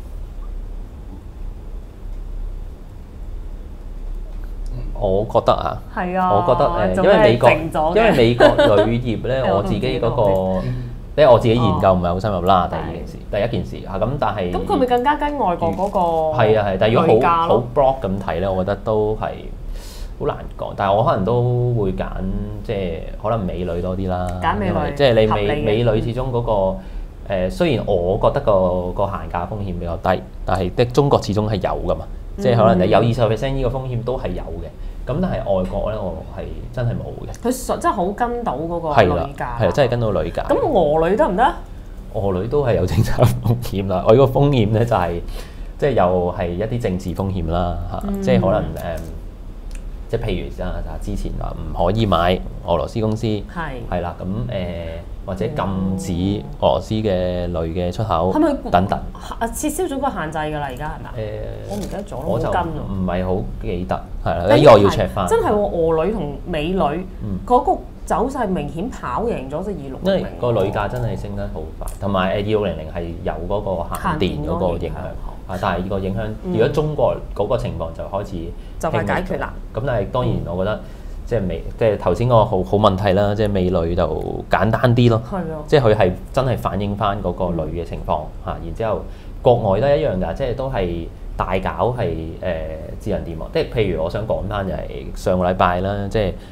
我覺得啊， 我覺得因為美國鋁業咧，我自己嗰個，即係我自己研究唔係好深入啦。第一件事嚇，咁但係咁佢咪更加跟外國嗰個係啊係，但係如果好 broad 咁睇咧，我覺得都係好難講。但係我可能都會揀即係可能美鋁多啲啦。 揀美鋁， 即係你美鋁始終嗰個雖然我覺得個限價風險比較低，但係的中國始終係有噶嘛。即係可能你有20% 呢個風險都係有嘅。咁但係外國咧，我係真係冇嘅。佢真係好跟到嗰個鋁價，係真係跟到鋁價。 咁俄鋁得唔得？ 俄鋁都係有政策風險啦。我呢個風險咧就係即係又係一啲政治風險啦嚇，即係可能即係譬如之前話唔可以買俄羅斯公司係啦，咁或者禁止俄羅斯嘅鋁嘅出口等等。 撤銷咗個限制㗎啦，而家係咪？我唔記得咗， 我就唔係好記得，係啦，呢個我要 check 翻。 真係喎，俄鋁同美鋁嗰個走勢明顯跑贏咗隻2600。 因為個鋁價真係升得好快，同埋2600係有嗰個限電嗰個影響。但係呢個影響，如果中國嗰個情況就開始就快解決啦。 咁但係當然，我覺得即係頭先嗰個好問題啦，即係美鋁就簡單啲咯。即係佢係真係反映翻嗰個鋁嘅情況嚇，然之後國外都係一樣㗎，即係都係大搞係智能電網，即係譬如我想講翻就係上個禮拜啦，即係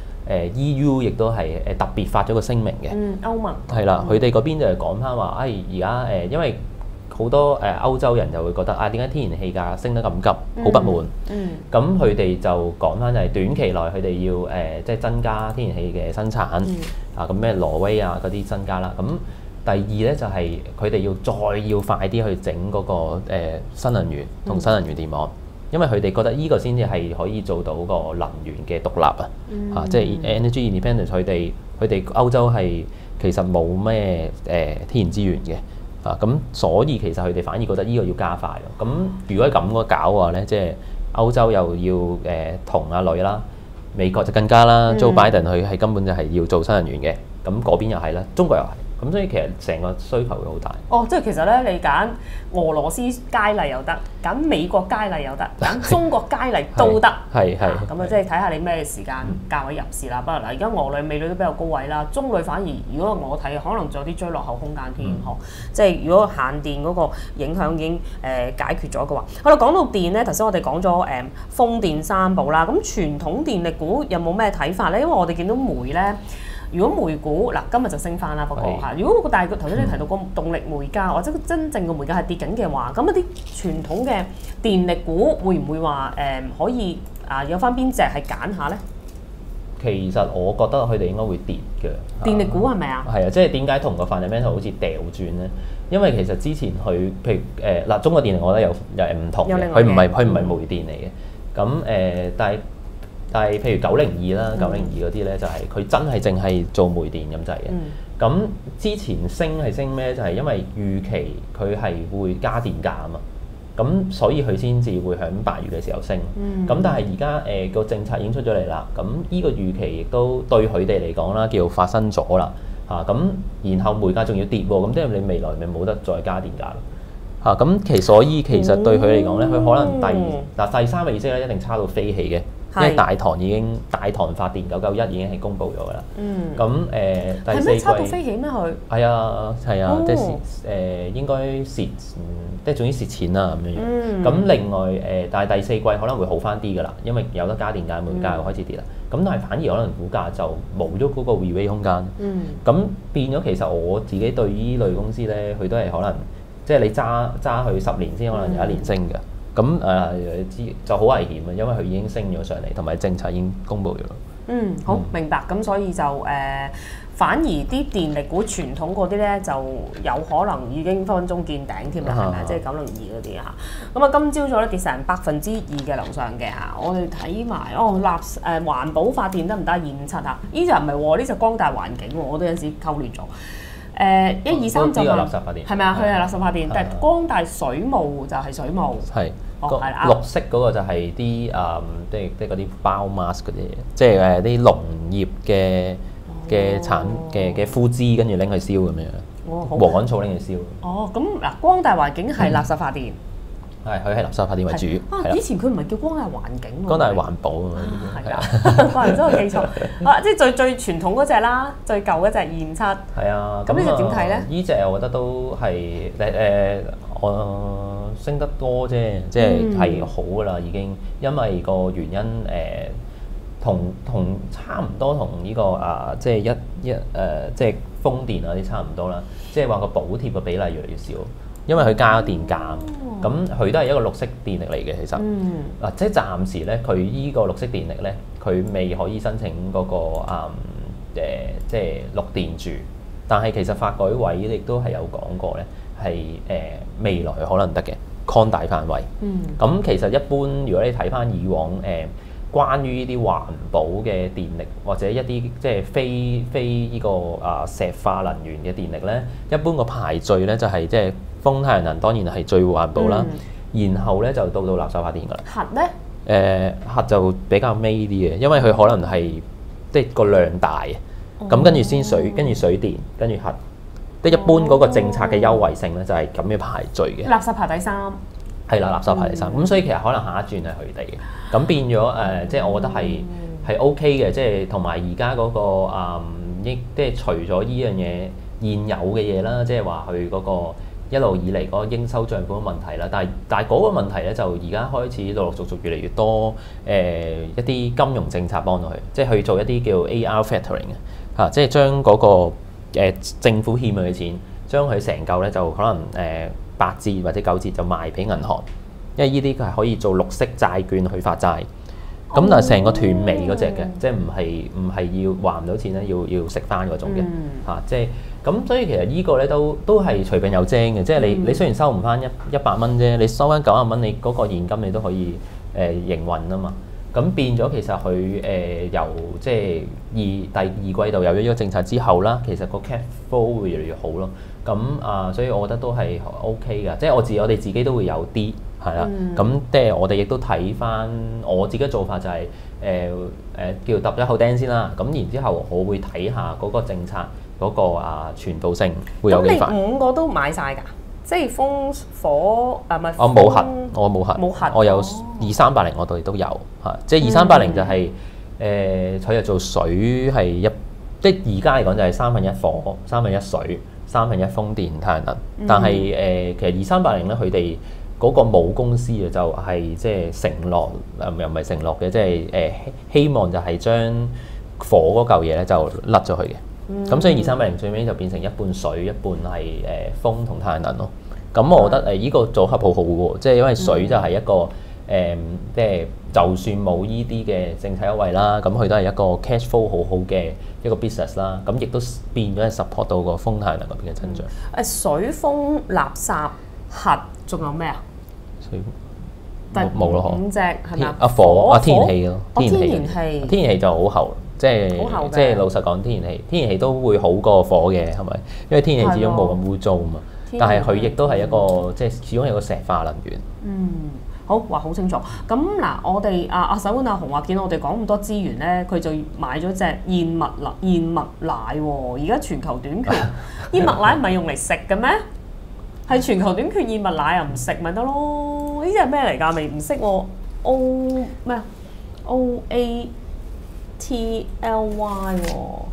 EU 亦都係特別發咗個聲明嘅， 歐盟係啦，佢哋嗰邊就係講翻話，而家因為好多歐洲人就會覺得點解天然氣價升得咁急，好不滿。咁佢哋就講翻就係短期內佢哋要即係增加天然氣嘅生產咁咩挪威嗰啲增加啦。咁第二咧就係佢哋要快啲去整嗰個新能源同新能源電網，因為佢哋覺得呢個先至係可以做到個能源嘅獨立即係 energy independence。佢哋歐洲係其實冇咩天然資源嘅。咁所以其實佢哋反而覺得呢個要加快咯。咁如果咁個搞嘅話咧，即係歐洲又要同阿女啦，美國就更加啦。Joe Biden 佢係根本就係要做新能源嘅，咁嗰邊又係啦，中國又係。咁所以其實成個需求會好大。 即係其實咧，你揀俄羅斯佳麗又得，揀美國佳麗又得，揀中國佳麗都得。 係咁即係睇下你咩時間價位入市啦。不過嗱，而家俄女美女都比較高位啦，中女反而如果我睇，可能仲有啲追落後空間添。即係如果限電嗰個影響已經解決咗嘅話，好啦，講到電咧，頭先我哋講咗風電三寶啦。咁傳統電力股有冇咩睇法咧？因為我哋見到煤咧。如果煤股嗱今日就升翻啦，不過嚇，如果但係頭先你提到個動力煤價或者真正嘅煤價係跌緊嘅話，咁一啲傳統嘅電力股會唔會話可以有翻邊隻係揀下咧？ 其實我覺得佢哋應該會跌嘅。 電力股係咪啊？ 係即係點解同個 fundamental 好似掉轉咧？因為其實之前佢譬如中國電力，我覺得又係唔同嘅，佢唔係煤電嚟嘅。咁但係譬如902啦，902嗰啲咧就係佢真係淨係做煤電咁滯嘅。咁之前升係升咩？就係因為預期佢係會加電價啊嘛。咁所以佢先至會喺8月嘅時候升。咁但係而家個政策已經出咗嚟啦。咁呢個預期亦都對佢哋嚟講啦，叫發生咗啦。咁然後煤價仲要跌喎，咁即係你未來咪冇得再加電價咯。咁所以其實對佢嚟講咧，佢可能第三個議息咧一定差到飛起嘅。因為大唐發電991已經係公布咗㗎啦。咁第四季差到飛起咩？佢係啊，即係應該蝕，即係總之蝕錢啦咁樣。咁另外但係第四季可能會好翻啲㗎啦，因為有得加電價，煤價又開始跌啦。咁但係反而可能股價就冇咗嗰個 re-rate 空間。咁變咗其實我自己對依類公司咧，佢都係可能即係你揸佢10年先可能有1年升嘅。咁就好危險啊，因為佢已經升咗上嚟，同埋政策已經公布咗。 好明白。咁所以就反而啲電力股傳統嗰啲咧，就有可能已經分分鐘見頂添啦，係咪？即係902嗰啲嚇。咁今朝早咧跌成2%嘅樓上嘅嚇。我哋睇埋環保發電得唔得？257啊？呢就唔係喎，呢就光大環境喎，我都有陣時溝亂咗。123就垃圾發電係咪啊？佢係垃圾發電，但係光大水務就係水務。 係。綠色嗰個就係啲即係嗰啲 biomass 嗰啲嘢，即係啲農業嘅產嘅枯枝，跟住拎去燒咁樣。禾稈草拎去燒。咁嗱， 光大環境係垃圾發電。 係，佢係垃圾發電為主。 以前佢唔係叫光大環境喎。 光大係環保啊嘛。 係啊，怪唔之我記錯。即係最傳統嗰隻啦，最舊嗰隻257。係啊。 咁呢隻點睇咧？ 呢隻我覺得都係升得多啫，即係好噶啦已經，因為個原因同差唔多同呢個即係即係風電啲差唔多啦，即係話個補貼嘅比例越嚟越少，因為佢加咗電價，咁佢都係一個綠色電力嚟嘅其實。即係暫時咧，佢依個綠色電力咧，佢未可以申請嗰個即係綠電住，但係其實發改委亦都係有講過咧。係未來可能得嘅擴大範圍。咁其實一般如果你睇翻以往關於呢啲環保嘅電力或者一啲即係非呢個石化能源嘅電力咧，一般個排序咧就係即係風太陽能當然係最環保啦。然後咧就到垃圾發電㗎啦。 核咧？ 核就比較尾啲嘅，因為佢可能係即係個量大，咁跟住先水，跟住水電，跟住核。即係一般嗰個政策嘅優惠性咧，就係咁樣排序嘅。 垃圾排第3。 係啦，垃圾排第3。咁所以其實可能下一轉係佢哋嘅。咁變咗即係我覺得係 OK 嘅，即係同埋而家嗰個即係除咗依樣嘢現有嘅嘢啦，即係話佢嗰個一路以嚟嗰個應收帳本嘅問題啦。但係嗰個問題咧，就而家開始陸陸續續越嚟越多一啲金融政策幫到佢，即係去做一啲叫 AR factoring 嘅嚇，即係將嗰個政府欠佢嘅錢，將佢成嚿咧就可能8折或者9折就賣俾銀行，因為呢啲佢係可以做綠色債券去發債。咁但係成個斷尾嗰隻嘅，即係唔係要還唔到錢咧，要食翻嗰種嘅嚇，即係咁。所以其實呢個咧都係隨便有精嘅，即係你雖然收唔翻100蚊啫，你收翻90蚊，你嗰個現金你都可以營運啊嘛。咁變咗其實佢由即係第二季度有咗呢個政策之後啦，其實個 cash flow 會越嚟越好咯。咁所以我覺得都係 OK 㗎，即係我哋自己都會有啲。係啦，咁即係我哋亦都睇翻我自己嘅做法就係叫揼咗口釘先啦，咁然之後我會睇下嗰個政策嗰個傳導性會有幾快。 咁你5個都買晒㗎？即係風火唔係？ 我冇核，我有2380我哋都有嚇，即係2380就係佢又做水係即係而家嚟講就係1/3火、1/3水、1/3風電太陽能，但係其實2380咧佢哋嗰個母公司嘅就係即係承諾，又唔係承諾嘅，即係希望就係將火嗰嚿嘢咧就甩咗佢嘅。咁所以2380最尾就變成一半水，一半係風同太陽能咯。咁我覺得依個組合好好喎，即係因為水就係一個即係就算冇依啲嘅政策優惠啦，咁佢都係一個 cash flow 好好嘅一個 business 啦。咁亦都變咗係 support 到個風太陽能嗰邊嘅增長。 水風垃圾核仲有咩啊？ 冇咯， 5隻係咪啊？ 火天然氣咯，天然氣就好厚，即係老實講，天然氣都會好過火嘅，係咪？因為天然氣始終冇咁污糟啊嘛。但係佢亦都係一個即係始終係一個石化能源。 好話好清楚。咁嗱，我哋首官阿鴻話見我哋講咁多資源咧，佢就買咗隻燕麥奶喎。而家全球短缺，燕麥奶唔係用嚟食嘅咩？係全球短缺燕麥奶又唔食咪得咯？呢隻係咩嚟㗎？未唔識喎。OATLY 喎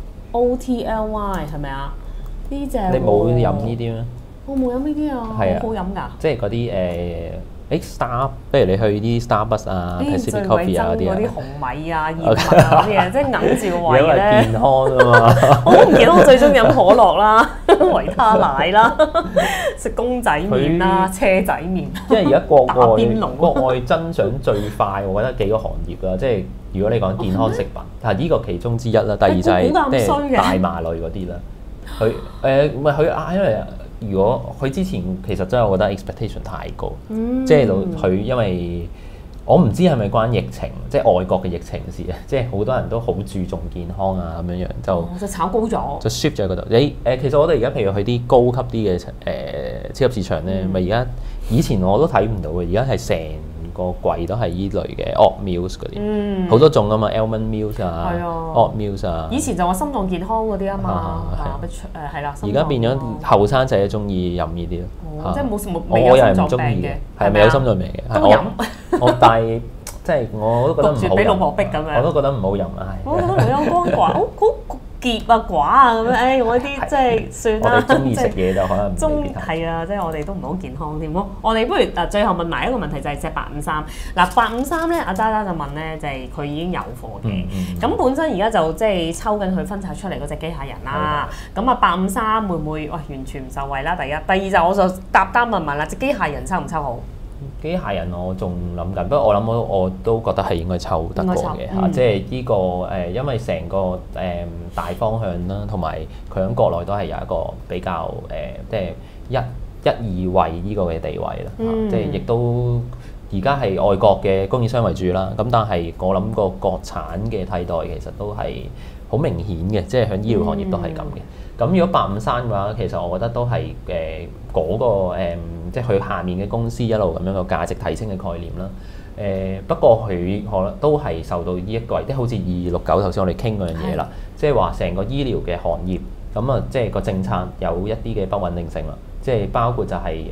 ，OTLY 係咪啊？呢隻你冇飲呢啲咩？ 我冇飲呢啲啊，好飲㗎。 即係嗰啲Star， 不如你去啲 Starbucks 啊、Pacific Coffee 啊嗰啲嗰啲紅米啊、燕麥啊嗰啲嘢，即係揞住個胃咧。因為健康啊嘛。 我都唔記得我最中意飲可樂啦、維他奶啦、食公仔麵啦、車仔麵。 因為而家國外增長最快，我覺得幾個行業啦，即係如果你講健康食品，係呢個其中之一啦。第二就係即係大麻類嗰啲啦。佢唔係佢因為。如果佢之前其實真係我覺得 expectation 太高，即係佢因為我唔知係咪關疫情，即係外國嘅疫情事啊，即係好多人都好注重健康啊咁樣就炒高咗， 就 shift 咗喺嗰度。其實我哋而家譬如去啲高級啲嘅超級市場咧，咪而家以前我都睇唔到嘅，而家係成個櫃都係依類嘅 oat meals 嗰啲，好多種啊嘛 almond meals 啊 oat meals 啊。 以前就話心臟健康嗰啲啊嘛，係啦。 而家變咗後生仔中意飲呢啲咯， 即係冇我又係唔中意嘅，係未有心臟病嘅。 都飲， 但係即係我都覺得唔好飲。 俾老婆逼咁樣， 我都覺得唔好飲啊！ 我覺得女人光寡，好澀啊寡啊咁樣，我呢啲即係算啦。 我哋中意食嘢就可能係啊，即係我哋都唔係好健康添。我哋不如最後問埋一個問題，就係隻853。嗱853咧，阿渣渣就問咧，就係佢已經有貨嘅。咁本身而家就即係抽緊佢分拆出嚟嗰隻機械人啦。咁853會唔會完全唔受惠啦？第一，第二就我就搭單問啦，隻機械人抽唔抽好？ 機械人我仲諗緊，不過我都覺得係應該抽得過嘅嚇，即係呢個因為成個大方向啦，同埋佢喺國內都係有一個比較即係一二位呢個嘅地位啦，即係亦都而家係外國嘅供應商為主啦，咁但係我諗個國產嘅替代其實都係好明顯嘅，即係喺醫療行業都係咁嘅。咁如果853嘅話，其實我覺得都係嗰個即係佢下面嘅公司一路咁樣個價值提升嘅概念啦。不過佢可能都係受到呢一個，即係好似2269頭先我哋傾嗰樣嘢啦，即係話成個醫療嘅行業咁啊，即係個政策有一啲嘅不穩定性啦。即係包括就係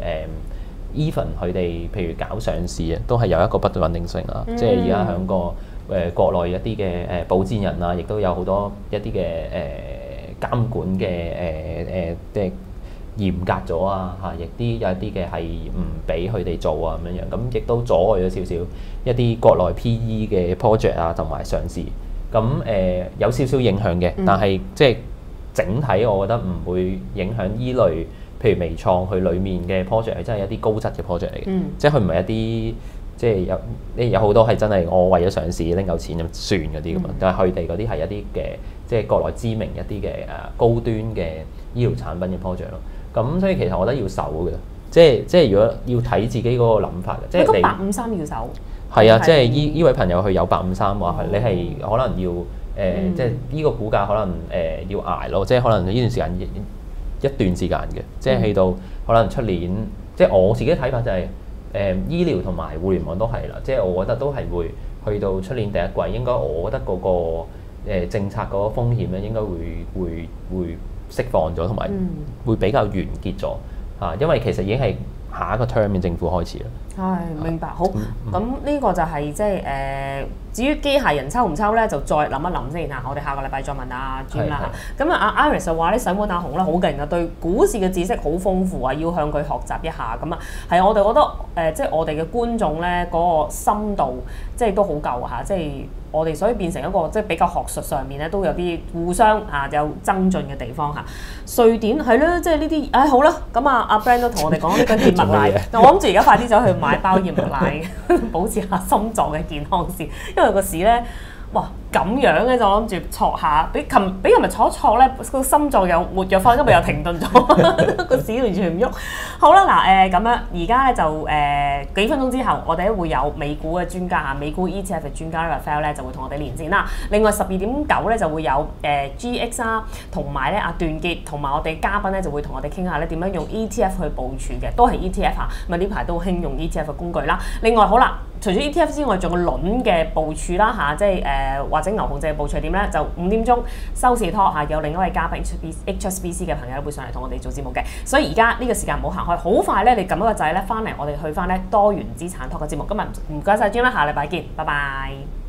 even 佢哋譬如搞上市啊，都係有一個不穩定性啦。即係而家喺個國內一啲嘅保薦人啊，亦都有好多一啲嘅監管嘅即係嚴格咗啊嚇，亦有一啲嘅係唔俾佢哋做啊咁樣樣，咁亦都阻礙咗少少一啲國內 PE 嘅 project 啊同埋上市，咁有少少影響嘅，但係即係整體我覺得唔會影響依類，譬如微創佢裡面嘅 project 係真係一啲高質嘅 project 嚟嘅，即係佢唔係一啲即係有好多係真係我為咗上市拎夠錢咁算嗰啲㗎嘛，但係佢哋嗰啲係一啲嘅即係國內知名一啲嘅高端嘅醫療產品嘅 project 咯。咁所以其實我覺得要守嘅，即係如果要睇自己嗰個諗法嘅，即係你 853要守。 係啊，即係依位朋友佢有853話，你係可能要即係呢個股價可能要捱咯，即係可能呢段時間一段時間嘅，即係去到可能出年，即係我自己睇法就係醫療同埋互聯網都係啦，即係我覺得都係會去到出年第一季，應該我覺得嗰個政策嗰個風險咧應該會釋放咗，同埋會比較完結咗嚇，因為其實已經係下一個 term 嘅政府開始啦。 係明白，好。咁呢個就係即係至於機械人抽唔抽咧，就再諗一諗先嚇。我哋下個禮拜再問阿 Jim 啦嚇。咁啊，阿 Iris 就話咧，洗碗阿紅咧好勁啊，對股市嘅知識好豐富啊，要向佢學習一下。咁啊，係啊，我哋覺得即係我哋嘅觀眾咧嗰個深度即係都好夠嚇，即係。我哋所以變成一個即係比較學術上面咧都有啲互相有增進嘅地方嚇。瑞典係咯，即係呢啲好啦。咁阿 Brand 都同我哋講呢個燕麥奶，但我諗住而家快啲走去買包燕麥奶，保持下心臟嘅健康先。因為個市咧，哇咁樣咧就諗住挫下，俾琴日挫一挫咧，個心臟又活躍翻，今日又停頓咗，個市完全唔喐。好啦，嗱咁樣，而家咧就幾分鐘之後，我哋會有美股嘅專家美股 ETF 嘅專家 Raphael 咧就會同我哋連線啦。另外12.9咧就會有GX 啊，同埋咧阿段傑同埋我哋嘉賓咧就會同我哋傾下咧點樣用 ETF 去部署嘅，都係 ETF 嚇。咁呢排都興用 ETF 嘅工具啦。另外好啦，除咗 ETF 之外，仲有輪嘅部署啦嚇，即係或者牛熊證嘅部署係點咧？就5點鐘收市 talk 嚇，有另一位嘉賓 HSBC 嘅朋友會上嚟同我哋做節目嘅。所以而家呢個時間唔好行開，好快咧你撳一個掣咧翻嚟，我哋去翻咧多元資產 talk 嘅節目。今日唔該晒 Jim 啦，下禮拜見，拜拜。